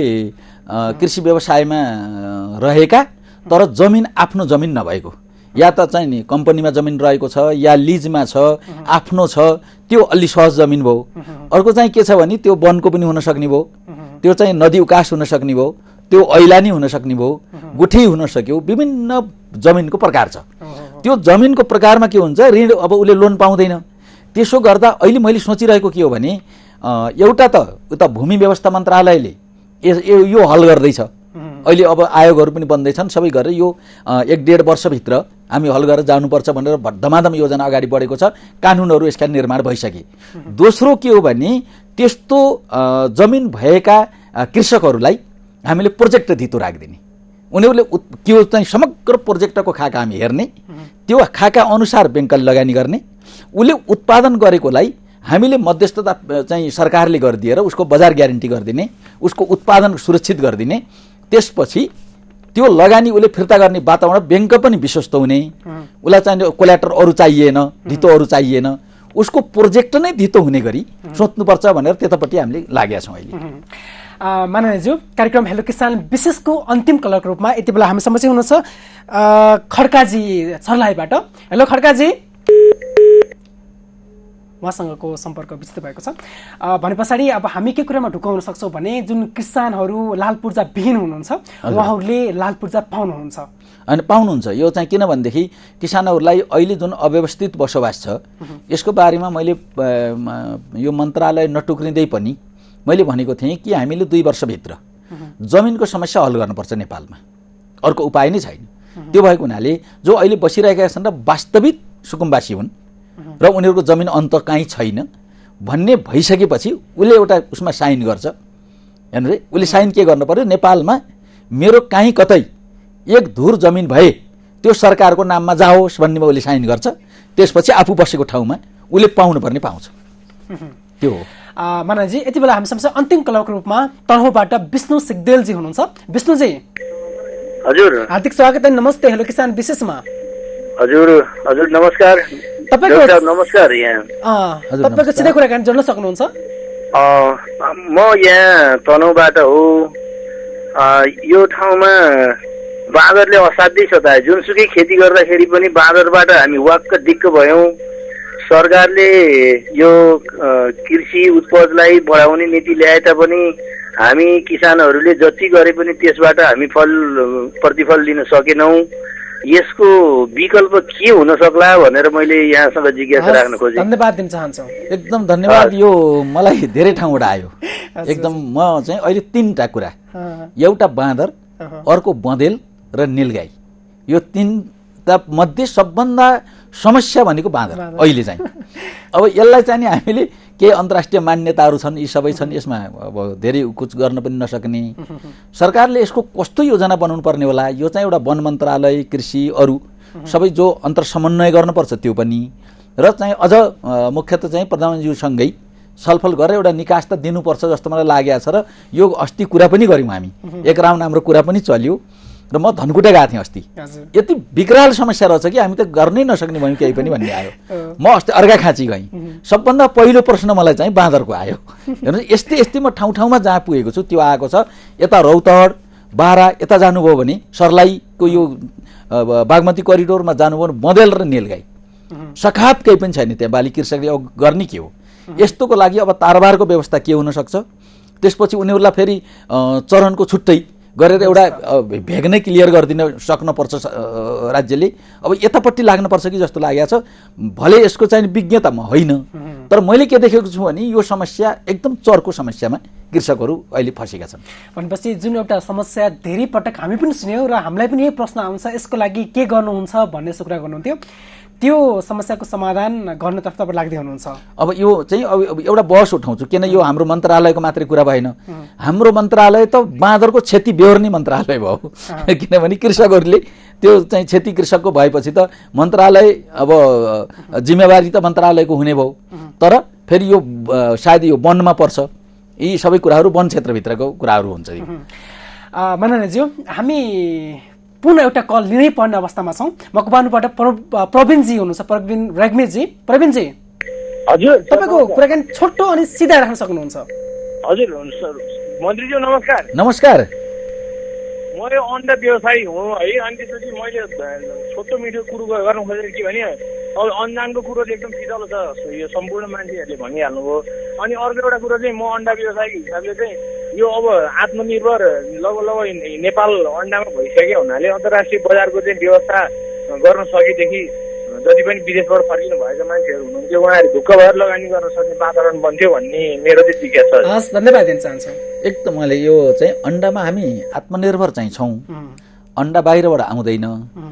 कृषि व्यवसायमा रहेका तर जमिन आफ्नो जमिन नभएको, या त चाहिँ नि कम्पनीमा जमिन रहेको छ या लिजमा छ, आफ्नो छ, त्यो अलि सहज जमिन भयो। अर्को चाहिँ के छ भने त्यो वनको पनि हुन सक्ने भयो, त्यो चाहिँ नदी उकास हुन सक्ने भयो, त्यो ऐलानी हुन सक्ने भयो, गुठी हुन सक्यो। विभिन्न जमिनको प्रकार छ। त्यो जमिनको प्रकारमा के हुन्छ, ऋण अब उसले लोन पाउँदैन। त्यसो गर्दा अहिले मैले सोचिरहेको के हो भने एउटा त उता भूमि व्यवस्था मन्त्रालयले यो हल गर्दैछ अहिले अब आयोगहरू पनि बन्दैछन् सबै गरेर यो एक डेढ वर्षभित्र हामी हल गरेर जानुपर्छ भनेर धमाधम योजना अगाडि बढेको छ। कानुनहरू यसका निर्माण भइसके। दोस्रो के हो भने त्यस्तो जमिन भएका कृषकहरूलाई हामीले प्रोजेक्ट धितो राखिदिने, उनीहरूले त्यो चाहिँ समग्र प्रोजेक्टको खाका हामी हेर्ने, त्यो खाका अनुसार ब्याङ्कले लगानी गर्ने, उसले उत्पादन गरेकोलाई हामीले मध्यस्थता चाहिँ सरकारले गरिदिएर उसको बजार ग्यारेन्टी गरिदिने, उसको उत्पादन सुरक्षित गरिदिने, त्यसपछि त्यो लगानी उसले फिर्ता गर्ने वातावरण ब्याङ्क पनि विश्वस्त हुने, उसलाई चाहिने कोल्याटर अरू चाहिएन, धितो अरू चाहिएन, उसको प्रोजेक्ट नै धितो हुने गरी सोच्नुपर्छ भनेर त्यतापट्टि हामीले लागेका छौँ अहिले। माननीयज्यू, कार्यक्रम हेलो किसान विशेषको अन्तिम कलरको रूपमा यति बेला हामी समस्या हुनुहुन्छ खड्काजी सर्लाहीबाट। हेलो खड्काजी, उहाँसँगको सम्पर्क विचित भएको छ भने पछाडि अब हामी के कुरामा ढुकाउन सक्छौँ भने जुन किसानहरू लाल पूर्जा विहीन हुनुहुन्छ उहाँहरूले लाल पूर्जा पाउनुहुन्छ अनि पाउनुहुन्छ। यो चाहिँ किनभनेदेखि किसानहरूलाई अहिले जुन अव्यवस्थित बसोबास छ यसको बारेमा मैले यो मन्त्रालय नटुक्रिँदै पनि मैले भनेको थिएँ कि हामीले दुई वर्षभित्र जमिनको समस्या हल गर्नुपर्छ नेपालमा, अर्को उपाय नै छैन। त्यो भएको हुनाले जो अहिले बसिरहेका छन् र वास्तविक सुकुम्बासी हुन् र उनीहरूको जमिन अन्त कहीँ छैन भन्ने भइसकेपछि उसले एउटा उसमा साइन गर्छ। हेर्नु, उसले साइन के गर्नु पर्यो, नेपालमा मेरो कहीँ कतै एक धुर जमिन भए त्यो सरकारको नाममा जाओस् भन्नेमा उसले साइन गर्छ। त्यसपछि आफू बसेको ठाउँमा उसले पाउनुपर्ने पाउँछ। त्यो हो। मानाजी, यति बेला हामी समस्या अन्तिम कलरको रूपमा तनहुँबाट विष्णु सिगदेलजी हुनुहुन्छ। विष्णुजी हजुर, हार्दिक स्वागत। नमस्ते हेलो किसान विशेषमा। हजुर हजुर नमस्कार। तपाईको नमस्कार। यहाँ तपाईको सिधै कुराकानी जोड्न सक्नुहुन्छ। म यहाँ तनहुँबाट हो। यो ठाउँमा बाँदरले असाध्यै सतायो। जुनसुकै खेती गर्दाखेरि पनि बाँदरबाट हामी वाक्क दिक्क भयौँ। सरकारले यो कृषि उत्पादलाई बढाउने नीति ल्याए तापनि हामी किसानहरूले जति गरे पनि त्यसबाट हामी फल प्रतिफल लिन सकेनौँ। यसको विकल्प के हुन सक्ला भनेर मैले यहाँसँग जिज्ञासा राख्न खोजेँ। धन्यवाद दिन चाहन्छु। एकदम धन्यवाद। यो मलाई धेरै ठाउँबाट आयो। एकदम म चाहिँ अहिले तीनटा कुरा, एउटा बाँदर, अर्को बँदेल र नीलगाई, यो तीनटा मध्ये सबभन्दा समस्या भनेको बाँदर अहिले चाहिँ। अब यसलाई चाहिँ नि हामीले केही अन्तर्राष्ट्रिय मान्यताहरू छन्, यी सबै छन्, यसमा अब धेरै कुछ गर्न पनि नसक्ने। सरकारले यसको कस्तो योजना बनाउनु पर्ने होला, यो चाहिँ एउटा वन मन्त्रालय, कृषि, अरू सबै जो अन्तर समन्वय गर्नुपर्छ त्यो पनि, र चाहिँ अझ मुख्यतः चाहिँ प्रधानमन्त्रीसँगै छलफल गरेर एउटा निकास त दिनुपर्छ जस्तो मलाई लागेको छ। र यो अस्ति कुरा पनि गऱ्यौँ हामी, एक राउन्ड हाम्रो कुरा पनि चल्यो र म धनकुटा गएको थिएँ अस्ति। यति विकराल समस्या रहेछ कि हामी त गर्नै नसक्ने भयौँ केही पनि भन्ने आयो। म अस्ति अर्घाखाँची गएँ, सबभन्दा पहिलो प्रश्न मलाई चाहिँ बाँदरको आयो। हेर्नुहोस्, यस्तै यस्तै म ठाउँ ठाउँमा जहाँ पुगेको छु त्यो आएको छ। यता रौतहट, बारा यता जानुभयो भने सर्लाहीको यो बागमती करिडोरमा जानुभयो भने बँदेल र नीलगाई, सखाप केही पनि छैन त्यहाँ। बाली कृषकले अब गर्ने के हो? यस्तोको लागि अब तारबारको व्यवस्था के हुनसक्छ? त्यसपछि उनीहरूलाई फेरि चरणको छुट्टै गरेर एउटा भेग नै क्लियर गरिदिन सक्नुपर्छ राज्यले। अब यतापट्टि लाग्नुपर्छ कि जस्तो लागेको छ। भले यसको चाहिँ विज्ञतामा होइन, तर मैले के देखेको छु भने यो समस्या एकदम चर्को समस्यामा कृषकहरू अहिले फँसेका छन्। भनेपछि जुन एउटा समस्या धेरै पटक हामी पनि सुन्यौँ र हामीलाई पनि यही प्रश्न आउँछ, यसको लागि के गर्नुहुन्छ भन्ने कुरा गर्नुहुन्थ्यो। त्यो समस्याको समाधान गर्नतर्फ तपाईँ लाग्दै हुनुहुन्छ। अब यो चाहिँ अब एउटा बहस उठाउँछु, किन यो हाम्रो मन्त्रालयको मात्रै कुरा भएन। हाम्रो मन्त्रालय त बाँदरको क्षति बेहोर्ने मन्त्रालय भयो, किनभने कृषकहरूले त्यो चाहिँ क्षति कृषकको भएपछि त मन्त्रालय अब जिम्मेवारी त मन्त्रालयको हुने भयो। तर फेरि यो सायद यो वनमा पर्छ, यी सबै कुराहरू वन क्षेत्रभित्रको कुराहरू हुन्छ। माननीयज्यू, हामी पुनः एउटा कल लिनै पर्ने अवस्थामा छौँ। मकवानबाट प्रवीणजी हुनुहुन्छ। प्रवीण रेग्मीजी। प्रवीणजी हजुर, तपाईँको कुराकानी छोटो अनि सिधा राख्न सक्नुहुन्छ। हजुर मन्त्रीज्यू नमस्कार। नमस्कार। म यो अन्डा व्यवसायी हुँ है, अनि त्यसपछि मैले छोटो मिठो कुरो गर्नु खोजेको के भने अब अन्जानको कुरो चाहिँ एकदम फितलो छ, यो सम्पूर्ण मान्छेहरूले भनिहाल्नुभयो। अनि अर्को एउटा कुरो चाहिँ म अन्डा व्यवसायीको हिसाबले चाहिँ यो अब आत्मनिर्भर लगभग लगभग नेपाल अन्डामा भइसक्यो हुनाले अन्तर्राष्ट्रिय बजारको चाहिँ व्यवस्था गर्न सकेदेखि जति पनि विदेशबाट फर्किनु भएका मान्छेहरू हुनुहुन्थ्यो उहाँहरू ढुक्क भएर लगानी गर्न सक्ने वातावरण बन्थ्यो भन्ने मेरो चाहिँ जिज्ञासा छ। हस्, धन्यवाद दिन चाहन्छु। एकदम मैले यो चाहिँ अन्डामा हामी आत्मनिर्भर चाहिँ छौँ। अन्डा बाहिरबाट आउँदैन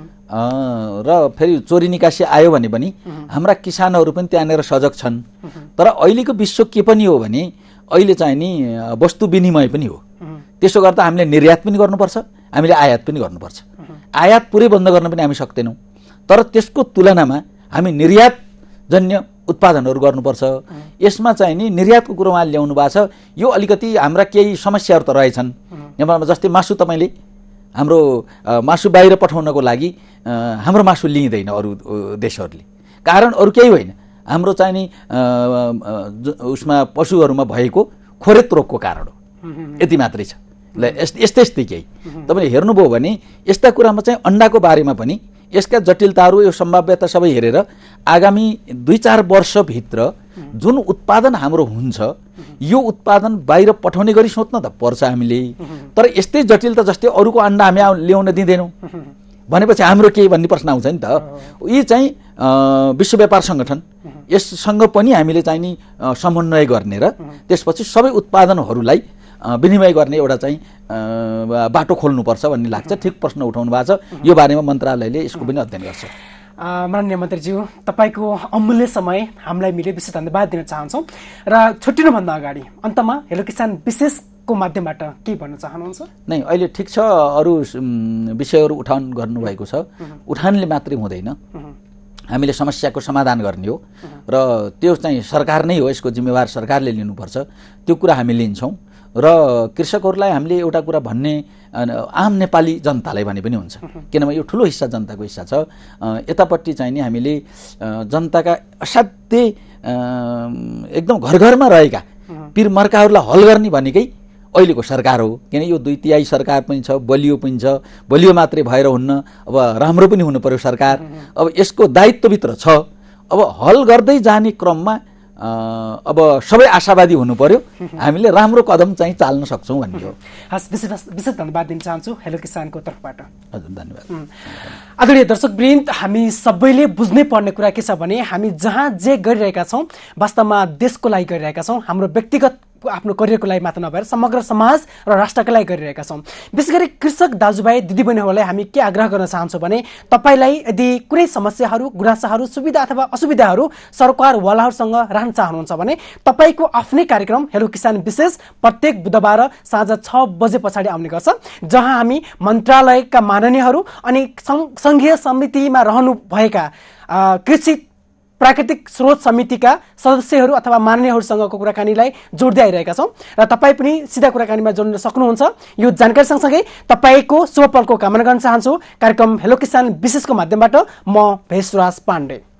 र फेरि चोरी निकासी आयो भने पनि हाम्रा किसानहरू पनि त्यहाँनिर सजग छन्। तर अहिलेको विश्व के पनि हो भने अहिले चाहिँ नि वस्तु विनिमय पनि हो। त्यसो गर्दा हामीले निर्यात पनि गर्नुपर्छ, हामीले आयात पनि गर्नुपर्छ। आयात पुरै बन्द गर्न पनि हामी सक्दैनौँ, तर त्यसको तुलनामा हामी निर्यात जन्य उत्पादनहरू गर्नुपर्छ। यसमा चाहिँ नि निर्यातको कुरोमा ल्याउनु भएको छ। यो अलिकति हाम्रा केही समस्याहरू त रहेछन्। नेपालमा जस्तै मासु, तपाईँले हाम्रो मासु बाहिर पठाउनको लागि हाम्रो मासु लिइँदैन अरू देशहरूले। कारण अरू केही होइन, हाम्रो चाहिँ नि उसमा पशुहरूमा भएको खोरेत रोगको कारण हो, यति मात्रै छ। ल यस्तै यस्तै केही तपाईँले हेर्नुभयो भने यस्ता कुरामा चाहिँ अन्डाको बारेमा पनि यसका जटिलताहरू, यो सम्भाव्यता सबै हेरेर आगामी दुई चार वर्षभित्र जुन उत्पादन हाम्रो हुन्छ यो उत्पादन बाहिर पठाउने गरी सोच्न त पर्छ हामीले। तर यस्तै जटिलता जस्तै अरूको अन्डा हामी ल्याउन दिँदैनौँ भनेपछि हाम्रो के भन्ने प्रश्न आउँछ नि त। यी चाहिँ विश्व व्यापार सङ्गठन, यससँग पनि हामीले चाहिँ नि समन्वय गर्ने र त्यसपछि सबै उत्पादनहरूलाई विनिमय गर्ने एउटा चाहिँ बाटो खोल्नुपर्छ भन्ने लाग्छ। ठिक प्रश्न उठाउनु भएको छ। यो बारेमा मन्त्रालयले यसको पनि अध्ययन गर्छ। माननीय मन्त्रीज्यू, तपाईँको अमूल्य समय हामीलाई मिले विशेष धन्यवाद दिन चाहन्छौँ। र छुट्टिनुभन्दा अगाडि अन्तमा हेलो किसान विशेषको माध्यमबाट के भन्न चाहनुहुन्छ? नै अहिले ठिक छ, अरू विषयहरू उठान गर्नुभएको छ। उठानले मात्रै हुँदैन, हामीले समस्याको समाधान गर्ने हो र त्यो चाहिँ सरकार नै हो, यसको जिम्मेवार सरकारले लिनुपर्छ। त्यो कुरा हामी लिन्छौँ र कृषकहरूलाई हामीले एउटा कुरा भन्ने आम नेपाली जनतालाई भने पनि हुन्छ, किनभने यो ठुलो हिस्सा जनताको हिस्सा छ। यतापट्टि चाहिँ नि हामीले जनताका असाध्य एकदम घर घरमा रहेका पीर मर्काहरूलाई हल गर्ने भनेकै अहिलेको सरकार हो। किन यो दुई तिहाई सरकार पनि छ, बलियो पनि छ। बलियो मात्रै भएर हुन्न, अब राम्रो पनि हुनु पर्यो सरकार। अब यसको दायित्वभित्र छ। अब हल गर्दै जाने क्रममा अब सबै आशावादी हुनु पर्यो, हामीले राम्रो कदम चाहिँ चाल्न सक्छौँ भन्ने हो। हस्, विशेष विशेष धन्यवाद दिन चाहन्छु हेलो किसानको तर्फबाट। हजुर धन्यवाद। आदरणीय दर्शकवृन्द, हामी सबैले बुझ्नै पर्ने कुरा के छ भने हामी जहाँ जे गरिरहेका छौँ वास्तवमा देशको लागि गरिरहेका छौँ। हाम्रो व्यक्तिगत आफ्नो करियरको लागि मात्र नभएर समग्र समाज र राष्ट्रका लागि गरिरहेका छौँ। विशेष गरी कृषक दाजुभाइ दिदीबहिनीहरूलाई हामी के आग्रह गर्न चाहन्छौँ भने तपाईँलाई यदि कुनै समस्याहरू, गुनासाहरू, सुविधा अथवा असुविधाहरू सरकारवालाहरूसँग राख्न चाहनुहुन्छ भने तपाईँको आफ्नै कार्यक्रम हेलो किसान विशेष प्रत्येक बुधबार साँझ छ बजे पछाडि आउने गर्छ, जहाँ हामी मन्त्रालयका माननीयहरू अनि सङ्घीय समितिमा रहनुभएका कृषि प्राकृतिक स्रोत समितिका सदस्यहरू अथवा माननीयहरूसँगको कुराकानीलाई जोड्दै आइरहेका छौँ र तपाईँ पनि सिधा कुराकानीमा जोड्न सक्नुहुन्छ। यो जानकारी सँगसँगै तपाईँको शुभ पलको कामना गर्न चाहन्छु। कार्यक्रम हेलो किसान विशेषको माध्यमबाट म भेषराज पाण्डे।